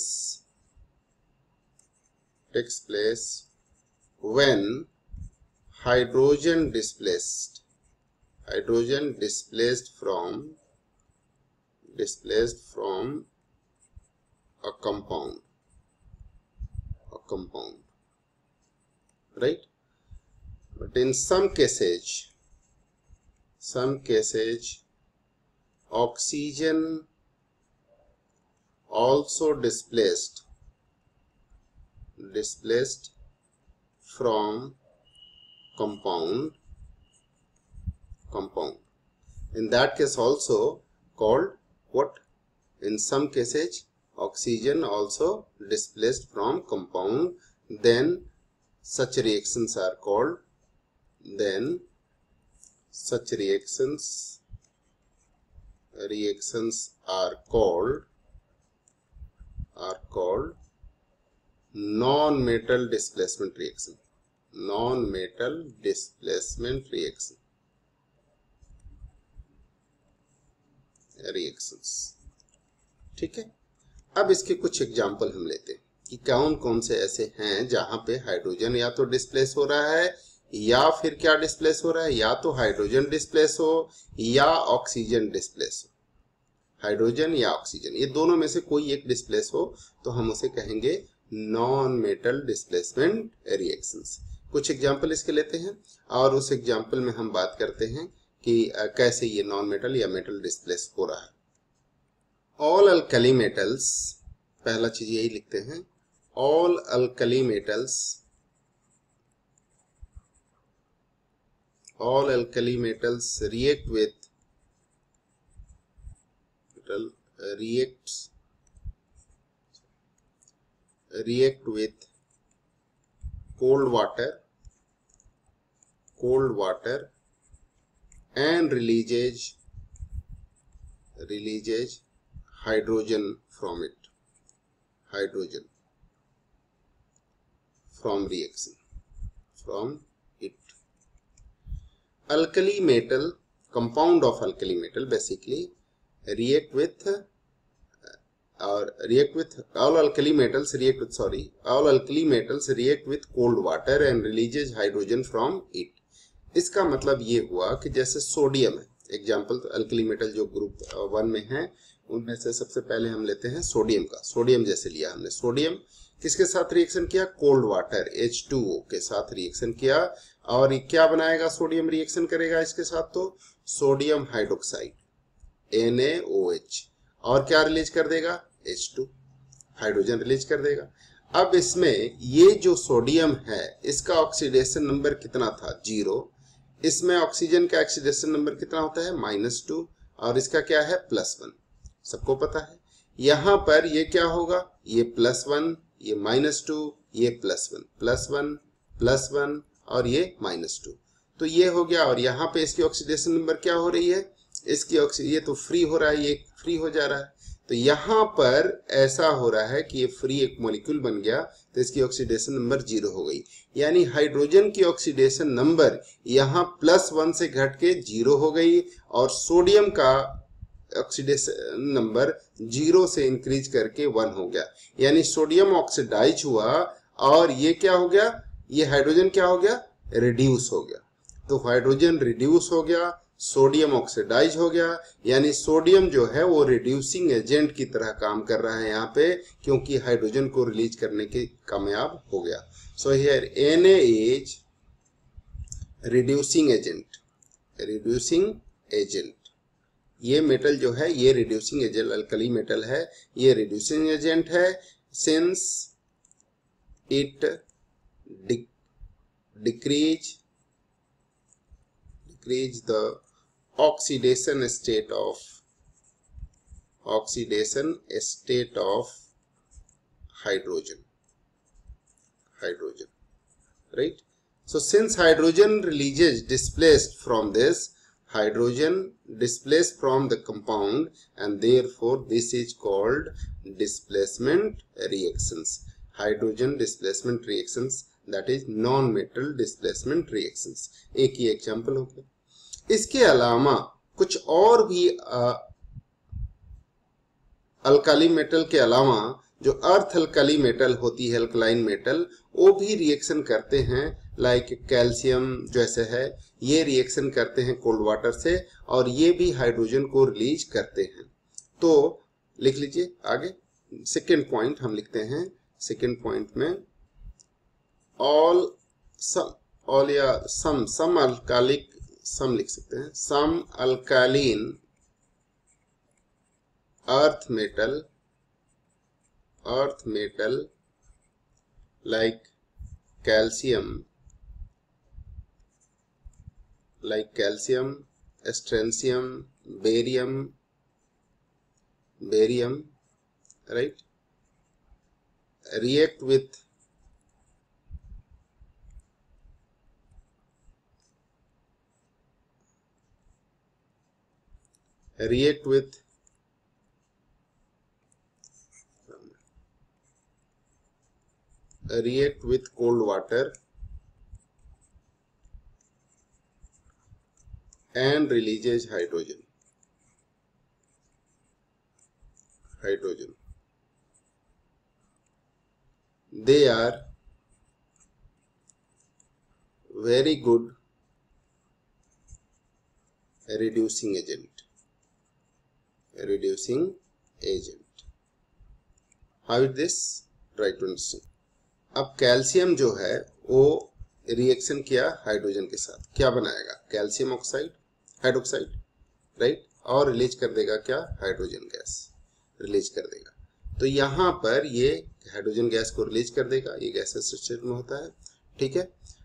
takes place when hydrogen displaced hydrogen displaced from displaced from a compound a compound, right? But in some cases some cases oxygen also displaced displaced from compound compound in that case also called what? In some cases oxygen also displaced from compound, then such reactions are called then such reactions reactions are called are called non-metal displacement reaction, non-metal displacement reaction reactions, ठीक है। अब इसके कुछ example हम लेते हैं कि कौन कौन से ऐसे हैं जहां पे हाइड्रोजन या तो डिस्प्लेस हो रहा है, या फिर क्या डिस्प्लेस हो रहा है, या तो हाइड्रोजन डिस्प्लेस हो या ऑक्सीजन डिस्प्लेस हो। हाइड्रोजन या ऑक्सीजन, ये दोनों में से कोई एक डिस्प्लेस हो तो हम उसे कहेंगे नॉन मेटल डिस्प्लेसमेंट रिएक्शंस। कुछ एग्जांपल इसके लेते हैं और उस एग्जांपल में हम बात करते हैं कि कैसे ये नॉन मेटल या मेटल डिस्प्लेस हो रहा है। ऑल अल्कली मेटल्स, पहला चीज यही लिखते हैं, all alkali metals all alkali metals react with metal uh, reacts react with cold water cold water and releases releases hydrogen from it hydrogen from reaction from it. Alkali metal, compound of alkali metal basically react with uh, or react with all alkali metals react with sorry all alkali metals react with cold water and releases hydrogen from it. इसका मतलब ये हुआ कि जैसे sodium है, example तो alkali metal जो group one में है उनमें से सबसे पहले हम लेते हैं सोडियम का। सोडियम जैसे लिया हमने, सोडियम किसके साथ रिएक्शन किया, cold water H two O के साथ रिएक्शन किया और ये क्या बनाएगा, सोडियम रिएक्शन करेगा इसके साथ तो sodium hydroxide N A O H और क्या रिलीज कर देगा, एच टू हाइड्रोजन रिलीज कर देगा। अब इसमें ये जो सोडियम है इसका ऑक्सीडेशन नंबर कितना था, जीरो। इसमें ऑक्सीजन का ऑक्सीडेशन नंबर कितना होता है, माइनस टू और इसका क्या है, प्लस वन, सबको पता है। यहां पर ये क्या होगा, ये प्लस वन, ये माइनस टू, ये plus one, plus one plus one और ये माइनस टू, तो ये हो गया। और यहाँ पे इसकी ऑक्सीडेशन नंबर क्या हो रही है, इसकी ऑक्सी ये तो फ्री हो रहा है, ये फ्री हो जा रहा है, तो यहाँ पर ऐसा हो रहा है कि ये फ्री एक मॉलिक्यूल बन गया तो इसकी ऑक्सीडेशन नंबर जीरो हो गई। यानी हाइड्रोजन की ऑक्सीडेशन नंबर यहाँ प्लस वन से घट के जीरो हो गई और सोडियम का ऑक्सीडेशन नंबर जीरो से इंक्रीज करके वन हो गया। यानी सोडियम ऑक्सीडाइज हुआ और ये क्या हो गया, ये हाइड्रोजन क्या हो गया, रिड्यूस हो गया। तो हाइड्रोजन रिड्यूस हो गया, सोडियम ऑक्सीडाइज हो गया, यानी सोडियम जो है वो रिड्यूसिंग एजेंट की तरह काम कर रहा है यहाँ पे, क्योंकि हाइड्रोजन को रिलीज करने के कामयाब हो गया। So here N A is reducing agent, reducing agent. ये मेटल जो है ये रिड्यूसिंग एजेंट, अल्कली मेटल है, ये रिड्यूसिंग एजेंट है, since it decrease decrease the oxidation state of oxidation state of hydrogen hydrogen right. So since hydrogen releases displaced from this, hydrogen displaced from the compound and therefore this is called displacement reactions, hydrogen displacement reactions, that is non-metal displacement reactions। एक ही example हो गया। इसके अलावा कुछ और भी alkali metal के अलावा जो अर्थ अल्काली मेटल होती है, अल्कलाइन मेटल, वो भी रिएक्शन करते हैं, लाइक कैल्शियम जैसे है, ये रिएक्शन करते हैं कोल्ड वाटर से और ये भी हाइड्रोजन को रिलीज करते हैं। तो लिख लीजिए आगे, सेकेंड पॉइंट हम लिखते हैं, सेकेंड पॉइंट में all some all या some some alkalic some लिख सकते हैं, some alkaline earth metal earth metal like calcium like calcium strontium barium barium right, react with react with react with cold water and releases hydrogen hydrogen they are very good reducing agent reducing agent। How is this? Try to understand। अब calcium जो है वो reaction किया hydrogen के साथ, क्या बनाएगा, calcium oxide hydroxide right, और रिलीज कर देगा क्या, हाइड्रोजन गैस रिलीज कर देगा। तो यहाँ पर ये हाइड्रोजन गैस को रिलीज कर देगा, ये गैसेस स्टेट में होता है, ठीक है।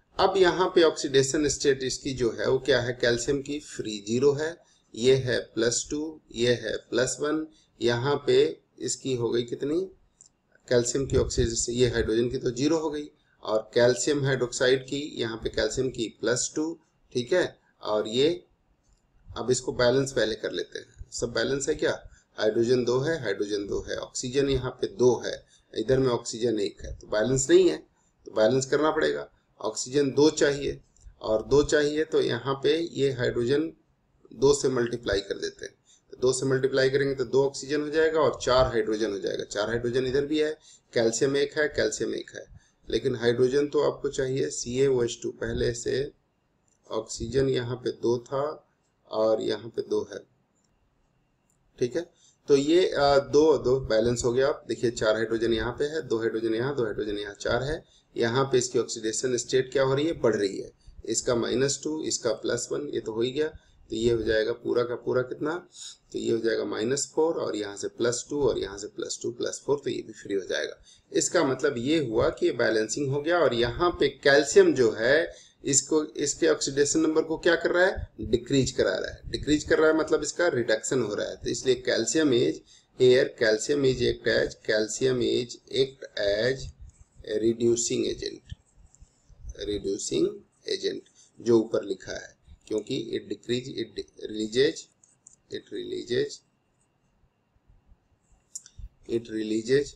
अब यहाँ पे ऑक्सीडेशन स्टेट इसकी जो है वो क्या है, कैल्शियम की फ्री जीरो है, ये है प्लस टू, ये है प्लस वन, यहाँ पे इसकी हो गई कितनी, कैल्शियम की ऑक्सीडेशन, ये हाइड्रोजन की तो जीरो हो गई, और कैल्शियम हाइड्रोक्साइड की यहाँ पे कैल्शियम की प्लस टू, ठीक है। और ये अब इसको बैलेंस पहले कर लेते हैं, सब बैलेंस है क्या, हाइड्रोजन दो है, हाइड्रोजन दो है, ऑक्सीजन यहाँ पे दो है, इधर में ऑक्सीजन एक है, तो बैलेंस नहीं है, तो बैलेंस करना पड़ेगा। ऑक्सीजन दो चाहिए और दो चाहिए, तो यहाँ पे ये हाइड्रोजन दो से मल्टीप्लाई कर देते हैं, तो दो से मल्टीप्लाई करेंगे तो दो ऑक्सीजन हो जाएगा और चार हाइड्रोजन हो जाएगा, चार हाइड्रोजन इधर भी है, कैल्शियम एक है, कैल्शियम एक है, लेकिन हाइड्रोजन तो आपको चाहिए सी ए ओ एच टू, पहले से ऑक्सीजन यहाँ पे दो था और यहाँ पे दो है, ठीक है। तो ये आ, दो दो बैलेंस हो गया। आप देखिए चार हाइड्रोजन यहाँ पे है, दो हाइड्रोजन यहाँ, दो हाइड्रोजन यहाँ, चार है। यहाँ पे इसकी ऑक्सीडेशन स्टेट क्या हो रही है, बढ़ रही है, इसका माइनस टू, इसका प्लस वन, ये तो हो ही गया, तो ये हो जाएगा पूरा का पूरा कितना, तो ये हो जाएगा माइनस फोर, और यहाँ से प्लस टू, और यहाँ से प्लस टू प्लस फोर, तो ये भी फ्री हो जाएगा। इसका मतलब ये हुआ कि ये बैलेंसिंग हो गया, और यहाँ पे कैल्शियम जो है इसको, इसके ऑक्सीडेशन नंबर को क्या कर रहा है, डिक्रीज करा रहा है, डिक्रीज कर रहा है मतलब इसका रिडक्शन हो रहा है, तो इसलिए calcium is here, calcium is act as, calcium is act as reducing agent, reducing agent जो ऊपर लिखा है, क्योंकि it decrease, it releases, it releases, it releases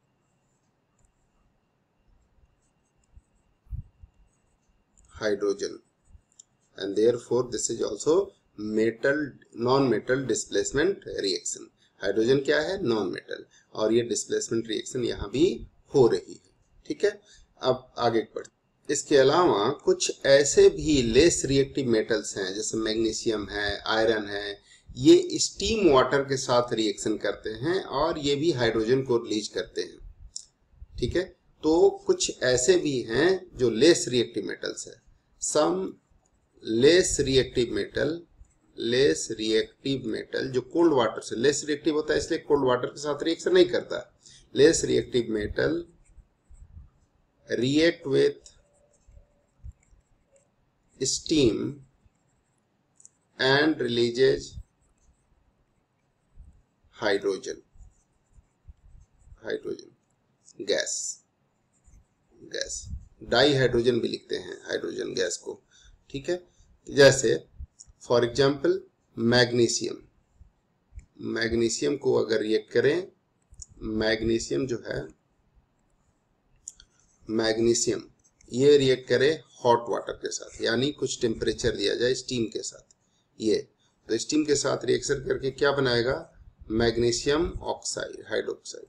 hydrogen, and therefore this is also metal non-metal displacement reaction। Hydrogen क्या है, non metal, और ये displacement reaction यहाँ भी हो रही है, ठीक है। अब आगे बढ़ते, इसके अलावा कुछ ऐसे भी लेस रिएक्टिव मेटल्स हैं, जैसे मैग्नीशियम है, आयरन है, ये स्टीम वाटर के साथ रिएक्शन करते हैं और ये भी हाइड्रोजन को रिलीज करते हैं, ठीक है। तो कुछ ऐसे भी हैं जो लेस रिएक्टिव मेटल्स है, some less reactive metal, less reactive metal जो कोल्ड वाटर से, लेस रिएक्टिव होता है इसलिए कोल्ड वाटर के साथ रिएक्शन नहीं करता, less reactive metal react with steam and releases hydrogen, hydrogen gas, gas dihydrogen भी लिखते हैं हाइड्रोजन गैस को, ठीक है। जैसे फॉर एग्जांपल मैग्नीशियम, मैग्नीशियम को अगर रिएक्ट करें, मैग्नीशियम जो है, मैग्नीशियम ये रिएक्ट करे हॉट वाटर के साथ, यानी कुछ टेम्परेचर दिया जाए स्टीम के साथ, ये तो स्टीम के साथ रिएक्शन करके क्या बनाएगा, मैग्नीशियम ऑक्साइड, हाइड्रोक्साइड,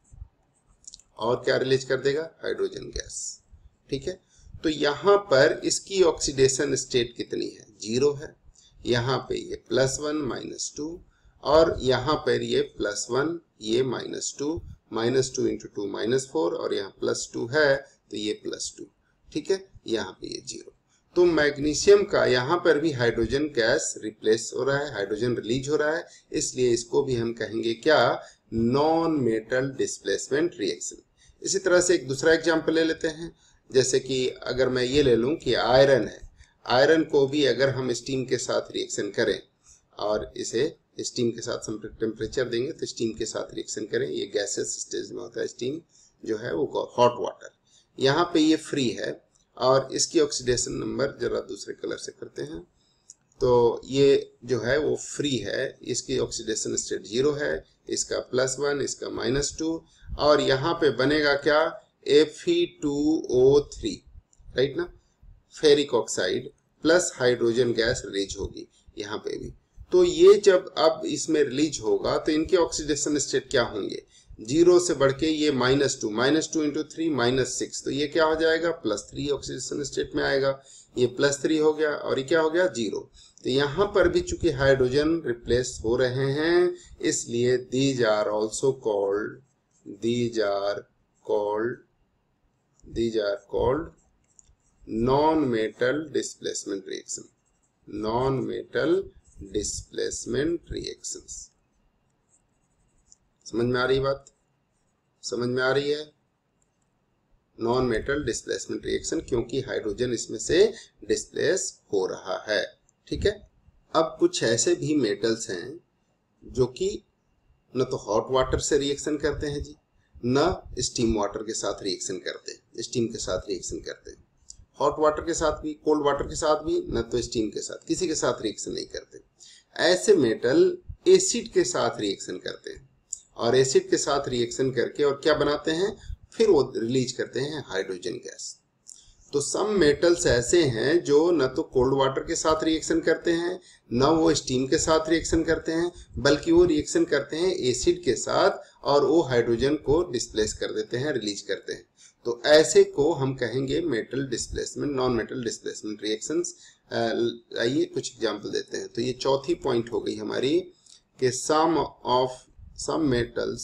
और क्या रिलीज कर देगा, हाइड्रोजन गैस, ठीक है। तो यहाँ पर इसकी ऑक्सीडेशन स्टेट कितनी है, जीरो है, यहाँ पे ये प्लस वन माइनस टू, और यहाँ पर ये प्लस वन, ये minus two, minus two into two minus four, और यहाँ प्लस टू है तो ये प्लस टू, ठीक है, यहाँ पे ये जीरो। तो मैग्नीशियम का यहाँ पर भी हाइड्रोजन गैस रिप्लेस हो रहा है, हाइड्रोजन रिलीज हो रहा है, इसलिए इसको भी हम कहेंगे क्या, नॉन मेटल डिस्प्लेसमेंट रिएक्शन। इसी तरह से एक दूसरा एग्जांपल ले लेते हैं, जैसे कि अगर मैं ये ले लूं कि आयरन है, आयरन को भी अगर हम स्टीम के साथ रिएक्शन करें और इसे स्टीम के साथ टेम्परेचर देंगे तो स्टीम के साथ रिएक्शन करें, ये गैसेस स्टेज में होता है, स्टीम जो है वो हॉट वाटर, यहाँ पे ये फ्री है और इसकी ऑक्सीडेशन नंबर जरा दूसरे कलर से करते हैं, तो ये जो है वो फ्री है, इसकी ऑक्सीडेशन स्टेट जीरो है, इसका प्लस वन, इसका माइनस टू, और यहाँ पे बनेगा क्या, F E two O three, right ना, ferric oxide plus hydrogen gas release होगी यहाँ पे भी। तो ये जब अब इसमें रिलीज होगा तो इनके ऑक्सीडेशन स्टेट क्या होंगे, जीरो से बढ़ के ये minus two, minus two into three minus six, तो ये क्या हो जाएगा, प्लस थ्री ऑक्सीडेशन स्टेट में आएगा, ये प्लस थ्री हो गया और ये क्या हो गया, जीरो। तो यहाँ पर भी चूंकि हाइड्रोजन रिप्लेस हो रहे हैं, इसलिए these are also called, these are called, these are called non metal displacement reaction, non metal displacement reactions. समझ में आ रही बात, समझ में आ रही है, नॉन मेटल डिस्प्लेसमेंट रिएक्शन, क्योंकि हाइड्रोजन इसमें से डिस्प्लेस हो रहा है। ठीक है। अब कुछ ऐसे भी मेटल्स हैं जो कि न तो हॉट वाटर से रिएक्शन करते हैं जी, न स्टीम वाटर के साथ रिएक्शन करते हैं, स्टीम के साथ रिएक्शन करते हैं। हॉट वाटर के साथ भी, कोल्ड वाटर के साथ भी, न तो स्टीम के साथ, किसी के साथ रिएक्शन नहीं करते। ऐसे मेटल एसिड के साथ रिएक्शन करते हैं और एसिड के साथ रिएक्शन करके और क्या बनाते हैं, फिर वो रिलीज करते हैं हाइड्रोजन गैस। तो सम मेटल्स ऐसे हैं जो न तो कोल्ड वाटर के साथ रिएक्शन करते हैं, न वो स्टीम के साथ रिएक्शन करते हैं, बल्कि वो रिएक्शन करते हैं एसिड के साथ और वो हाइड्रोजन को डिस्प्लेस कर देते हैं, रिलीज करते हैं। तो ऐसे को हम कहेंगे metal displacement, non metal displacement reactions. आइए कुछ एग्जांपल देते हैं। तो ये चौथी पॉइंट हो गई हमारी कि some of some metals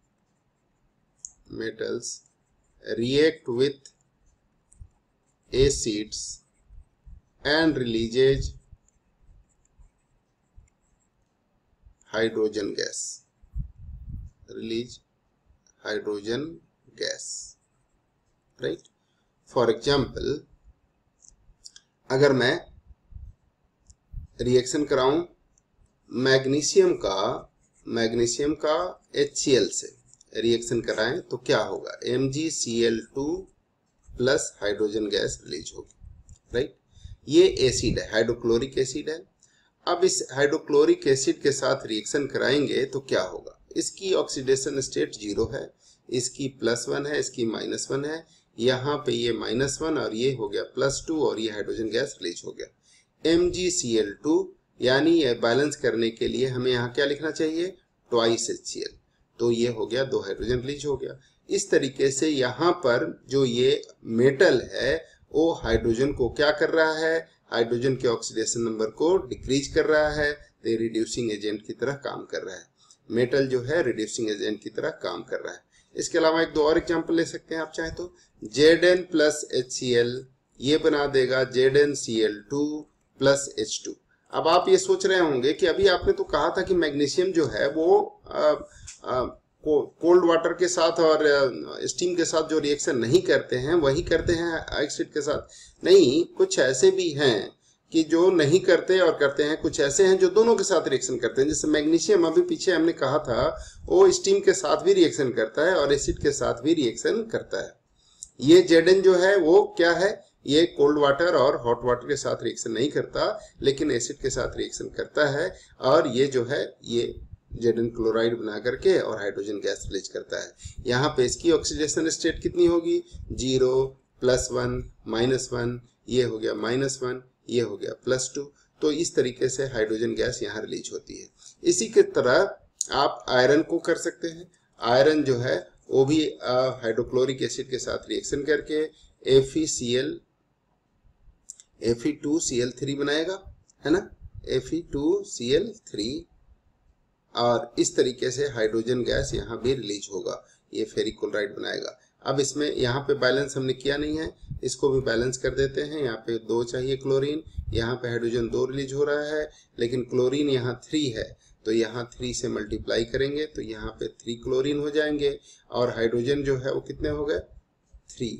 metals react with acids and releases hydrogen gas, release hydrogen gas, right? For example, अगर मैं रिएक्शन कराऊं मैग्नीशियम का मैग्नीशियम का एच सी एल से रिएक्शन कराएं तो क्या होगा, M G C L two plus hydrogen gas release होगी, राइट। ये एसिड है, हाइड्रोक्लोरिक एसिड है। अब इस हाइड्रोक्लोरिक एसिड के साथ रिएक्शन कराएंगे तो क्या होगा, इसकी ऑक्सीडेशन स्टेट जीरो है, इसकी प्लस वन है, इसकी माइनस वन है, यहाँ पे ये माइनस वन और ये हो गया प्लस टू और ये हाइड्रोजन गैस रिलीज हो गया M G C L two. यानी ये बैलेंस करने के लिए हमें यहाँ क्या लिखना चाहिए, ट्वाइस एच सी एल। तो ये हो गया, दो हाइड्रोजन रिलीज हो गया। इस तरीके से यहाँ पर जो ये मेटल है वो हाइड्रोजन को क्या कर रहा है, हाइड्रोजन के ऑक्सीडेशन नंबर को डिक्रीज कर रहा है, तो रिड्यूसिंग एजेंट की तरह काम कर रहा है। मेटल जो है रिड्यूसिंग एजेंट की तरह काम कर रहा है। इसके अलावा एक दो और एग्जांपल ले सकते हैं आप चाहे तो, Z N plus H C L ये बना देगा Z N C L two plus H two. अब आप ये सोच रहे होंगे कि अभी आपने तो कहा था कि मैग्नीशियम जो है वो आ, आ, कोल्ड वाटर के साथ और स्टीम के साथ जो रिएक्शन नहीं करते हैं वही करते हैं एसिड के साथ। नहीं, कुछ ऐसे भी हैं कि जो नहीं करते और करते हैं, कुछ ऐसे हैं जो दोनों के साथ रिएक्शन करते हैं। जैसे मैग्नीशियम अभी पीछे हमने कहा था वो स्टीम के साथ भी रिएक्शन करता है और एसिड के साथ भी रिएक्शन करता है। ये जेडन जो है वो क्या है, ये कोल्ड वाटर और हॉट वाटर के साथ रिएक्शन नहीं करता लेकिन एसिड के साथ रिएक्शन करता है और ये जो है ये जेडन क्लोराइड बना करके और हाइड्रोजन गैस रिलीज करता है। यहाँ पे इसकी ऑक्सीडेशन स्टेट कितनी होगी, zero plus one minus one, ये हो गया माइनस वन, ये हो गया प्लस टू। तो इस तरीके से हाइड्रोजन गैस यहाँ रिलीज होती है। इसी के तरह आप आयरन को कर सकते हैं। आयरन जो है वो भी हाइड्रोक्लोरिक एसिड के साथ रिएक्शन करके F E C L F E two C L three बनाएगा, है ना, F E two C L three, और इस तरीके से हाइड्रोजन गैस यहाँ भी रिलीज होगा, ये फेरिक क्लोराइड बनाएगा। अब इसमें यहाँ पे बैलेंस हमने किया नहीं है, इसको भी बैलेंस कर देते हैं। यहाँ पे दो चाहिए क्लोरीन, यहाँ पे हाइड्रोजन दो रिलीज हो रहा है लेकिन क्लोरीन यहाँ थ्री है, तो यहाँ थ्री से मल्टीप्लाई करेंगे तो यहाँ पे थ्री क्लोरीन हो जाएंगे और हाइड्रोजन जो है वो कितने हो गए, थ्री।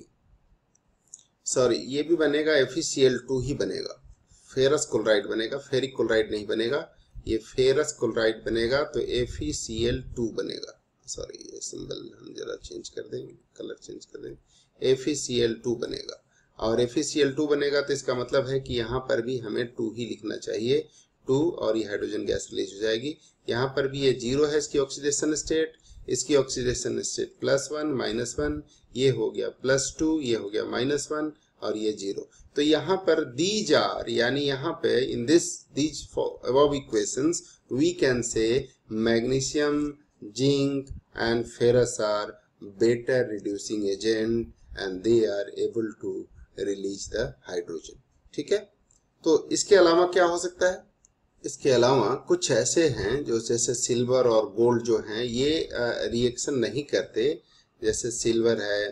सॉरी, ये भी बनेगा F E C L two ही बनेगा, फेरस क्लोराइड बनेगा, फेरिक क्लोराइड नहीं बनेगा। ये फेरस क्लोराइड बनेगा तो F E C L two बनेगा। सॉरी, ये सिंबल हम जरा चेंज कर दें, कलर चेंज कर दें, F E C L two बनेगा। और F E C L two बनेगा तो इसका मतलब है कि यहाँ पर भी हमें टू ही लिखना चाहिए, टू, और ये हाइड्रोजन गैस रिलीज हो जाएगी। यहाँ पर भी ये जीरो है इसकी ऑक्सीडेशन स्टेट, इसकी oxidation state plus one minus one, ये हो गया प्लस टू, ये हो गया माइनस वन और ये जीरो। तो यहाँ पर दीज आर, यानी यहाँ पे in this these above equations we can say magnesium, zinc and ferrous are better reducing agent and they are able to release the hydrogen. ठीक है, तो इसके अलावा क्या हो सकता है, इसके अलावा कुछ ऐसे हैं जो जैसे सिल्वर और गोल्ड जो हैं ये रिएक्शन नहीं करते। जैसे सिल्वर है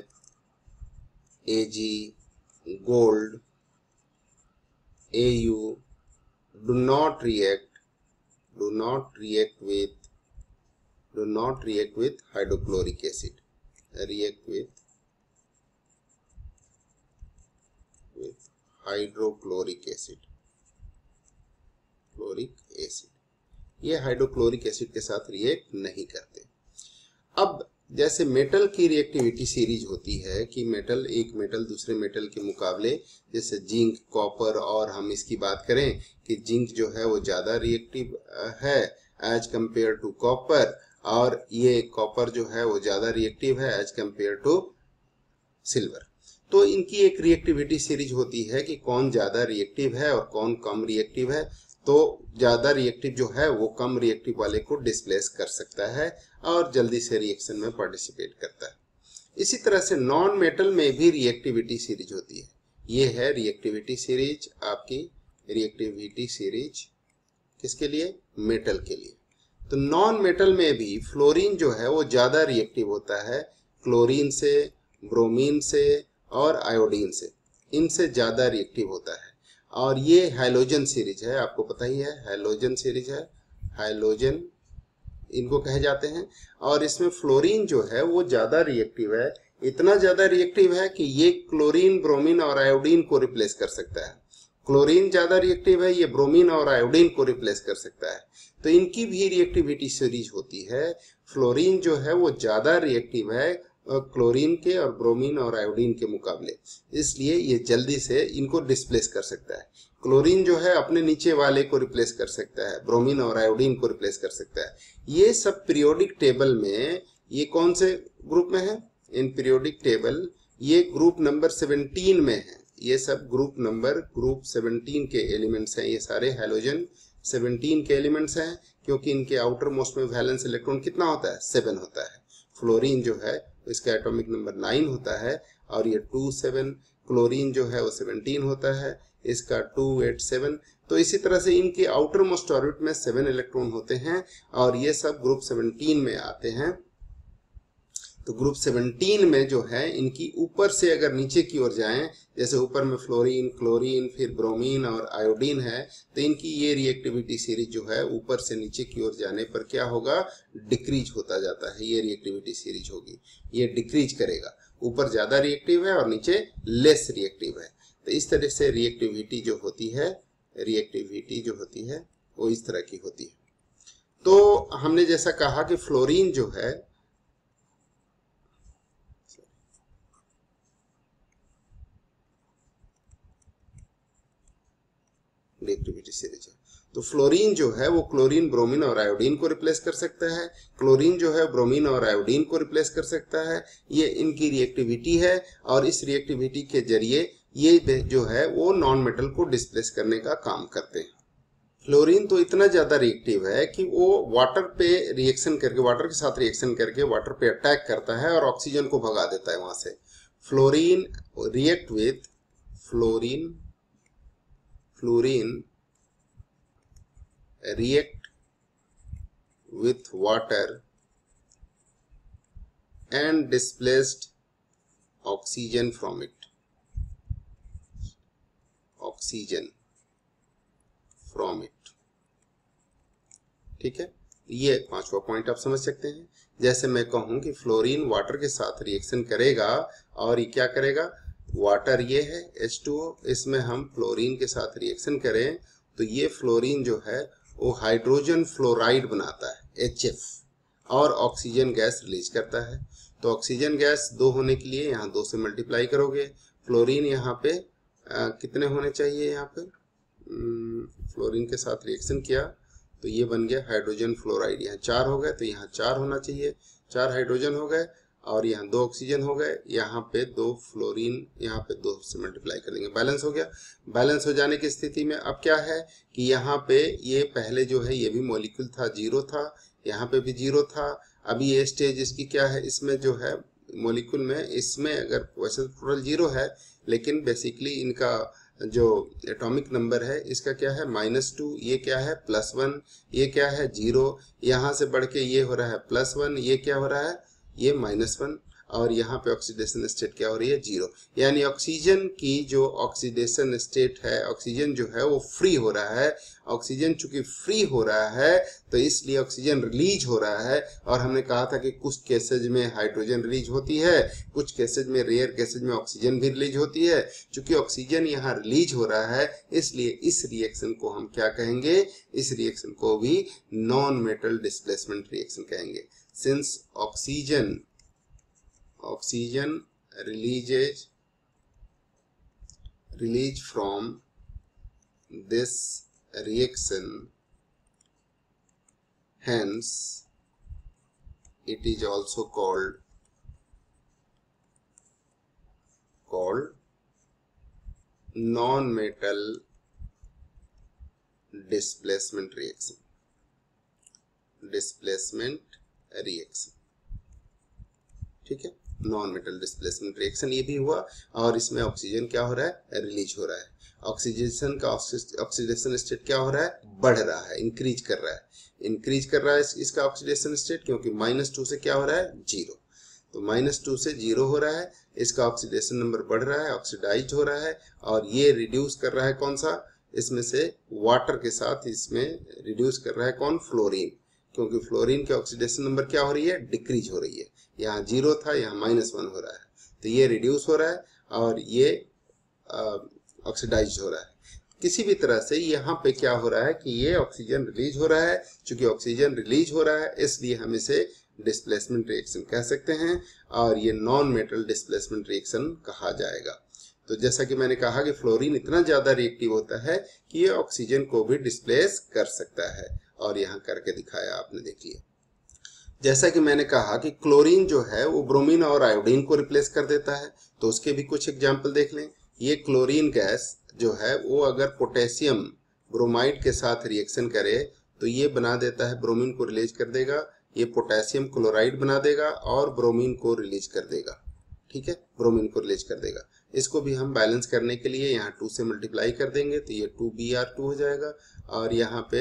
A G, gold A U do not react do not react with do not react with hydrochloric acid react with hydrochloric acid, chloric acid, ये हाइड्रोक्लोरिक एसिड के साथ रिएक्ट नहीं करते। अब जैसे मेटल की रिएक्टिविटी सीरीज होती है कि मेटल एक मेटल दूसरे मेटल के मुकाबले, जैसे जिंक, कॉपर, और हम इसकी बात करें कि जिंक जो है वो ज़्यादा रिएक्टिव है एज कंपेयर टू कॉपर, और ये कॉपर जो है वो ज़्यादा रिएक्टिव है एज कंपेयर टू सिल्वर। तो इनकी एक रिएक्टिविटी सीरीज होती है कि कौन ज़्यादा रिएक्टिव है और कौन कम रिएक्टिव है। तो ज़्यादा रिएक्टिव जो है वो कम रिएक्टिव वाले को डिस्प्लेस कर सकता है और जल्दी से रिएक्शन में पार्टिसिपेट करता है। इसी तरह से नॉन मेटल में भी रिएक्टिविटी सीरीज होती है। ये है रिएक्टिविटी सीरीज, आपकी रिएक्टिविटी सीरीज किसके लिए? मेटल के लिए। तो नॉन मेटल में भी फ्लोरीन जो है वो ज़्यादा रिएक्टिव होता है क्लोरीन से, ब्रोमीन से और आयोडीन से, इनसे ज़्यादा रिएक्टिव होता है। और ये हैलोजन सीरीज है, आपको पता ही है हैलोजन सीरीज है, हैलोजन इनको कहे जाते हैं। और इसमें फ्लोरीन जो है वो ज़्यादा रिएक्टिव है, इतना ज़्यादा रिएक्टिव है कि ये क्लोरीन, ब्रोमीन और आयोडीन को रिप्लेस कर सकता है। क्लोरीन ज़्यादा रिएक्टिव है, ये ब्रोमीन और आयोडीन को रिप्लेस कर सकता है। तो इनकी भी रिएक्टिविटी सीरीज होती है। फ्लोरीन जो है वो ज़्यादा रिएक्टिव है क्लोरीन के और ब्रोमीन और आयोडीन के मुकाबले, इसलिए ये जल्दी से इनको डिस्प्लेस कर सकता है। क्लोरीन जो है अपने नीचे वाले को रिप्लेस कर सकता है, ब्रोमीन और आयोडीन को रिप्लेस कर सकता है। ये सब पीरियोडिक टेबल में ये कौन से ग्रुप में है? इन पीरियोडिक टेबल ये ग्रुप नंबर सेवनटीन में है। ये सब ग्रुप नंबर ग्रुप सेवनटीन के एलिमेंट्स हैं। ये सारे हैलोजन सेवनटीन के एलिमेंट्स हैं, क्योंकि इनके आउटर मोस्ट में वैलेंस इलेक्ट्रॉन कितना होता है? सेवन होता है। फ्लोरीन जो है इसका एटॉमिक नंबर नाइन होता है और ये टू सेवन, क्लोरीन जो है वो सेवनटीन होता है, इसका टू एट सेवन। तो इसी तरह से इनके आउटर मोस्ट ऑर्बिट में सेवन इलेक्ट्रॉन होते हैं और ये सब ग्रुप सेवनटीन में आते हैं। तो ग्रुप सेवनटीन में जो है इनकी ऊपर से अगर नीचे की ओर जाएं, जैसे ऊपर में फ्लोरीन, क्लोरीन, फिर ब्रोमीन और आयोडीन है, तो इनकी ये रिएक्टिविटी सीरीज जो है ऊपर से नीचे की ओर जाने पर क्या होगा? डिक्रीज होता जाता है। ये रिएक्टिविटी सीरीज होगी, ये डिक्रीज करेगा। ऊपर ज्यादा रिएक्टिव है और नीचे लेस रिएक्टिव है। तो इस तरह से रिएक्टिविटी जो होती है रिएक्टिविटी जो होती है वो इस तरह की होती है। तो हमने जैसा कहा कि फ्लोरीन जो है रिएक्टिविटी सीरीज है, तो फ्लोरीन जो है वो क्लोरीन, ब्रोमीन और आयोडीन को रिप्लेस कर सकता है। क्लोरीन जो है ब्रोमीन और आयोडीन को रिप्लेस कर सकता है। ये इनकी रिएक्टिविटी है और इस रिएक्टिविटी के जरिए ये जो है वो नॉन मेटल को डिस्प्लेस करने का काम करते हैं। फ्लोरीन तो इतना ज्यादा रिएक्टिव है कि वो वाटर पे रिएक्शन करके, वाटर के साथ रिएक्शन करके वाटर पे अटैक करता है और ऑक्सीजन को भगा देता है वहां से। Fluorine react with fluorine Fluorine react with water and displaced oxygen from it. Oxygen from it. ठीक है, ये पांचवा पॉइंट आप समझ सकते हैं। जैसे मैं कहूं कि फ्लोरीन वाटर के साथ रिएक्शन करेगा और ये क्या करेगा? वाटर ये है एच टू ओ, इसमें हम फ्लोरीन के साथ रिएक्शन करें तो ये फ्लोरीन जो है वो हाइड्रोजन फ्लोराइड बनाता है एच एफ और ऑक्सीजन गैस रिलीज करता है। तो ऑक्सीजन गैस दो होने के लिए यहाँ दो से मल्टीप्लाई करोगे। फ्लोरीन यहाँ पे आ, कितने होने चाहिए? यहाँ पे फ्लोरीन के साथ रिएक्शन किया तो ये बन गया हाइड्रोजन फ्लोराइड। यहाँ चार हो गए तो यहाँ चार होना चाहिए, चार हाइड्रोजन हो गए और यहाँ दो ऑक्सीजन हो गए, यहाँ पे दो फ्लोरीन, यहाँ पे दो से मल्टीप्लाई कर देंगे, बैलेंस हो गया। बैलेंस हो जाने की स्थिति में अब क्या है कि यहाँ पे ये पहले जो है ये भी मॉलिक्यूल था, जीरो था, यहाँ पे भी जीरो था। अभी ये स्टेज इसकी क्या है? इसमें जो है मॉलिक्यूल में, इसमें अगर वैसे टोटल जीरो है लेकिन बेसिकली इनका जो एटॉमिक नंबर है इसका क्या है? Minus two. ये क्या है? Plus one. ये क्या है? जीरो। यहाँ से बढ़ के ये हो रहा है प्लस वन। ये क्या हो रहा है? ये माइनस वन। और यहाँ पे ऑक्सीडेशन स्टेट क्या हो रही है, जीरो। यानी ऑक्सीजन की जो ऑक्सीडेशन स्टेट है, ऑक्सीजन जो है वो फ्री हो रहा है। ऑक्सीजन चूंकि फ्री हो रहा है तो इसलिए ऑक्सीजन रिलीज हो रहा है। और हमने कहा था कि कुछ केसेज में हाइड्रोजन रिलीज होती है, कुछ केसेज में, रेयर केसेज में ऑक्सीजन भी रिलीज होती है। चूंकि ऑक्सीजन यहाँ रिलीज हो रहा है इसलिए इस रिएक्शन को हम क्या कहेंगे, इस रिएक्शन को भी नॉन मेटल डिस्प्लेसमेंट रिएक्शन कहेंगे। Since oxygen oxygen releases release from this reaction, hence it is also called called non-metal displacement reaction displacement reaction ठीक है, नॉन मेटल डिस्प्लेसमेंट रिएक्शन ये भी हुआ। और इसमें ऑक्सीजन क्या हो रहा है, रिलीज हो रहा है। ऑक्सीडेशन का ऑक्सीडेशन स्टेट क्या हो रहा है, बढ़ रहा है, इंक्रीज कर रहा है, इंक्रीज कर रहा है इसका ऑक्सीडेशन स्टेट, क्योंकि माइनस टू से क्या हो रहा है, जीरो। तो माइनस टू से जीरो हो रहा है, इसका ऑक्सीडेशन नंबर बढ़ रहा है, ऑक्सीडाइज हो रहा है। और ये रिड्यूस कर रहा है कौन सा, इसमें से वाटर के साथ इसमें रिड्यूस कर रहा है कौन, फ्लोरीन। क्योंकि फ्लोरीन के ऑक्सीडेशन नंबर क्या हो रही है, डिक्रीज हो रही है। यहाँ जीरो था, यहाँ माइनस वन हो रहा है, तो ये रिड्यूस हो रहा है और ये ऑक्सीडाइज हो रहा है। किसी भी तरह से यहाँ पे क्या हो रहा है कि ये ऑक्सीजन रिलीज हो रहा है। चूंकि ऑक्सीजन रिलीज हो रहा है इसलिए हम इसे डिस्प्लेसमेंट रिएक्शन कह सकते हैं और ये नॉन मेटल डिस्प्लेसमेंट रिएक्शन कहा जाएगा। तो जैसा कि मैंने कहा कि फ्लोरीन इतना ज्यादा रिएक्टिव होता है कि ये ऑक्सीजन को भी डिस्प्लेस कर सकता है, और यहाँ करके दिखाया आपने, देखिए। जैसा कि मैंने कहा कि क्लोरीन जो है वो ब्रोमीन और आयोडीन को रिप्लेस कर देता है, तो उसके भी कुछ एग्जाम्पल देख लें। ये क्लोरीन गैस जो है वो अगर पोटेशियम ब्रोमाइड के साथ रिएक्शन करे तो ये बना देता है, ब्रोमीन को रिलीज कर देगा, ये पोटेशियम क्लोराइड बना देगा और ब्रोमीन को रिलीज कर देगा। ठीक है, ब्रोमीन को रिलीज कर देगा। इसको भी हम बैलेंस करने के लिए यहाँ टू से मल्टीप्लाई कर देंगे तो ये टू बी आर टू हो जाएगा, और यहाँ पे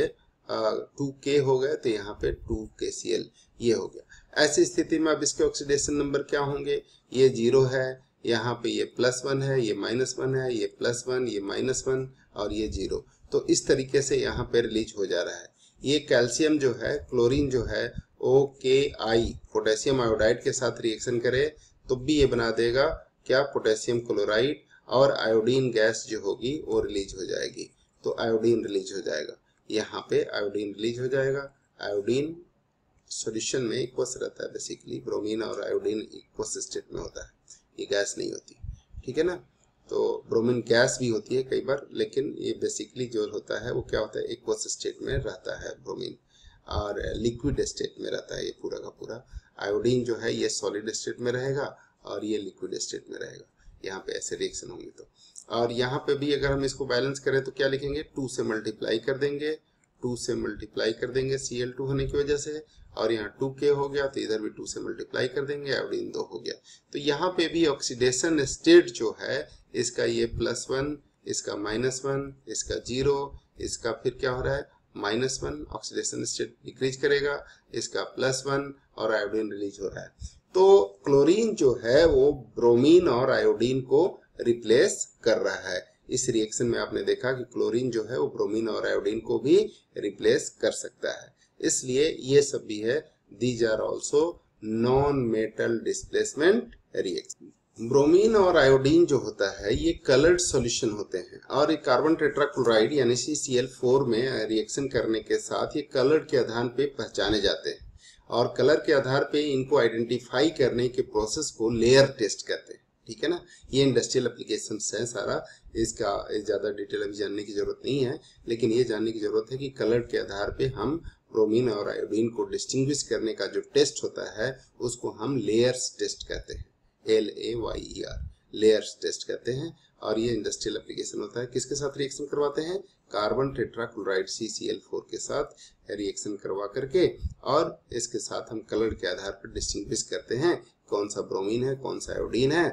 टू के हो गए तो यहाँ पे टू के सी एल ये हो गया। ऐसी स्थिति में अब इसके ऑक्सीडेशन नंबर क्या होंगे, ये जीरो है, यहाँ पे ये प्लस वन है, ये माइनस वन है, ये प्लस वन, ये माइनस वन और ये जीरो। तो इस तरीके से यहाँ पे रिलीज हो जा रहा है। ये कैल्शियम जो है, क्लोरीन जो है, ओ के आई पोटेशियम आयोडाइड के साथ रिएक्शन करे तो भी ये बना देगा क्या, पोटेशियम क्लोराइड, और आयोडीन गैस जो होगी वो रिलीज हो जाएगी। तो आयोडीन रिलीज हो जाएगा, यहाँ पे आयोडीन रिलीज हो जाएगा। आयोडीन सॉल्यूशन में इक्वस रहता है, बेसिकली ब्रोमीन और आयोडीन इक्वस स्टेट में होता है, ये गैस नहीं होती। ठीक है ना, तो ब्रोमीन गैस भी होती है कई बार, लेकिन ये बेसिकली जो होता है वो क्या होता है, इक्वस स्टेट में रहता है ब्रोमीन, और लिक्विड स्टेट में रहता है ये पूरा का पूरा। आयोडीन जो है ये सॉलिड स्टेट में रहेगा और ये लिक्विड स्टेट में रहेगा। यहाँ पे ऐसे रिएक्शन होंगे तो, और यहाँ पे भी अगर हम इसको बैलेंस करें तो क्या लिखेंगे, टू से मल्टीप्लाई कर देंगे, टू से मल्टीप्लाई कर देंगे सी एल टू होने की वजह से, और यहाँ टू के हो गया तो इधर भी टू से मल्टीप्लाई कर देंगे, आयोडीन दो हो गया। तो यहाँ पे भी ऑक्सीडेशन स्टेट जो है इसका ये प्लस वन, इसका माइनस वन, इसका जीरो, इसका फिर क्या हो रहा है minus one, oxidation state decrease करेगा, इसका प्लस वन और आयोडीन रिलीज हो रहा है। तो क्लोरीन जो है वो ब्रोमीन और आयोडीन को रिप्लेस कर रहा है। इस रिएक्शन में आपने देखा कि क्लोरीन जो है वो ब्रोमीन और आयोडीन को भी रिप्लेस कर सकता है, इसलिए ये सब भी है, these are also non metal displacement reaction. Bromine और आयोडीन जो होता है ये कलर्ड सॉल्यूशन होते हैं, और ये कार्बन टेट्राक्लोराइड यानी सी सी एल फोर में रिएक्शन करने के साथ ये कलर्ड के आधार पे पहचाने जाते हैं, और कलर के आधार पे इनको आइडेंटिफाई करने के प्रोसेस को लेयर टेस्ट कहते हैं। ठीक है ना, ये इंडस्ट्रियल एप्लीकेशंस है सारा, इसका ज़्यादा डिटेल अभी जानने की जरूरत नहीं है, लेकिन ये जानने की जरूरत है कि कलर के आधार पे हम ब्रोमीन और आयोडीन को डिस्टिंग्विश करने का जो टेस्ट होता है उसको हम लेयर्स टेस्ट कहते हैं, L A Y E R, layers test कहते हैं। और ये इंडस्ट्रियल एप्लीकेशन होता है, किसके साथ रिएक्शन करवाते हैं, carbon tetrachloride C C L four के साथ रिएक्शन करवा करके, और इसके साथ हम कलर के आधार पर डिस्टिंग्विश करते हैं कौन सा ब्रोमीन है कौन सा आयोडीन है।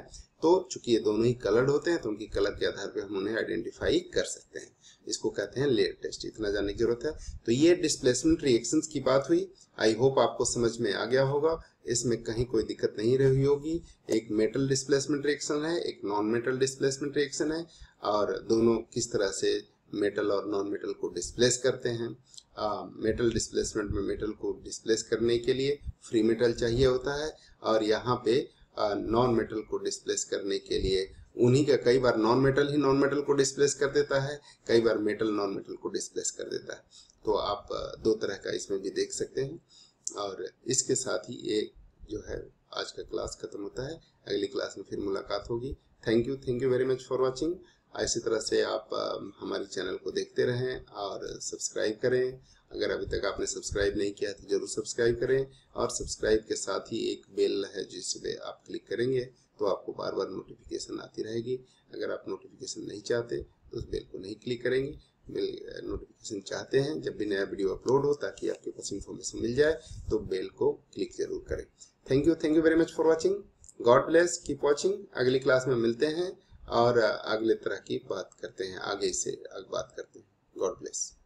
तो चूंकि ये दोनों ही कलर्ड होते हैं तो उनकी कलर के आधार पे हम उन्हें आइडेंटिफाई कर सकते हैं। इसको कहते हैं लेयर टेस्ट। इतना जानने की जरूरत है। तो ये डिस्प्लेसमेंट रिएक्शंस की बात हुई। आई होप आपको समझ में आ गया होगा, इसमें कहीं कोई दिक्कत नहीं रही होगी। एक मेटल डिस्प्लेसमेंट रिएक्शन है, एक नॉन मेटल डिस्प्लेसमेंट रिएक्शन है, और दोनों किस तरह से मेटल और नॉन मेटल को डिस्प्लेस करते हैं। मेटल डिस्प्लेसमेंट में मेटल को डिस्प्लेस करने के लिए फ्री मेटल चाहिए होता है, और यहाँ पे नॉन मेटल को डिस्प्लेस करने के लिए उन्हीं का कई बार नॉन मेटल ही नॉन मेटल को डिस्प्लेस कर देता है, कई बार मेटल नॉन मेटल को डिस्प्लेस कर देता है। तो आप दो तरह का इसमें भी देख सकते हैं। और इसके साथ ही ये जो है आज का क्लास खत्म होता है। अगली क्लास में फिर मुलाकात होगी। Thank you thank you very much for watching. इसी तरह से आप हमारे चैनल को देखते रहें और सब्सक्राइब करें। अगर अभी तक आपने सब्सक्राइब नहीं किया तो जरूर सब्सक्राइब करें, और सब्सक्राइब के साथ ही एक बेल है जिस पे आप क्लिक करेंगे तो आपको बार बार नोटिफिकेशन आती रहेगी। अगर आप नोटिफिकेशन नहीं चाहते तो उस बेल को नहीं क्लिक करेंगे। बेल नोटिफिकेशन चाहते हैं जब भी नया वीडियो अपलोड हो ताकि आपके पास इंफॉर्मेशन मिल जाए, तो बेल को क्लिक जरूर करें। Thank you thank you very much for watching. God bless, keep watching. अगली क्लास में मिलते हैं और अगले तरह की बात करते हैं, आगे से बात करते हैं। God bless.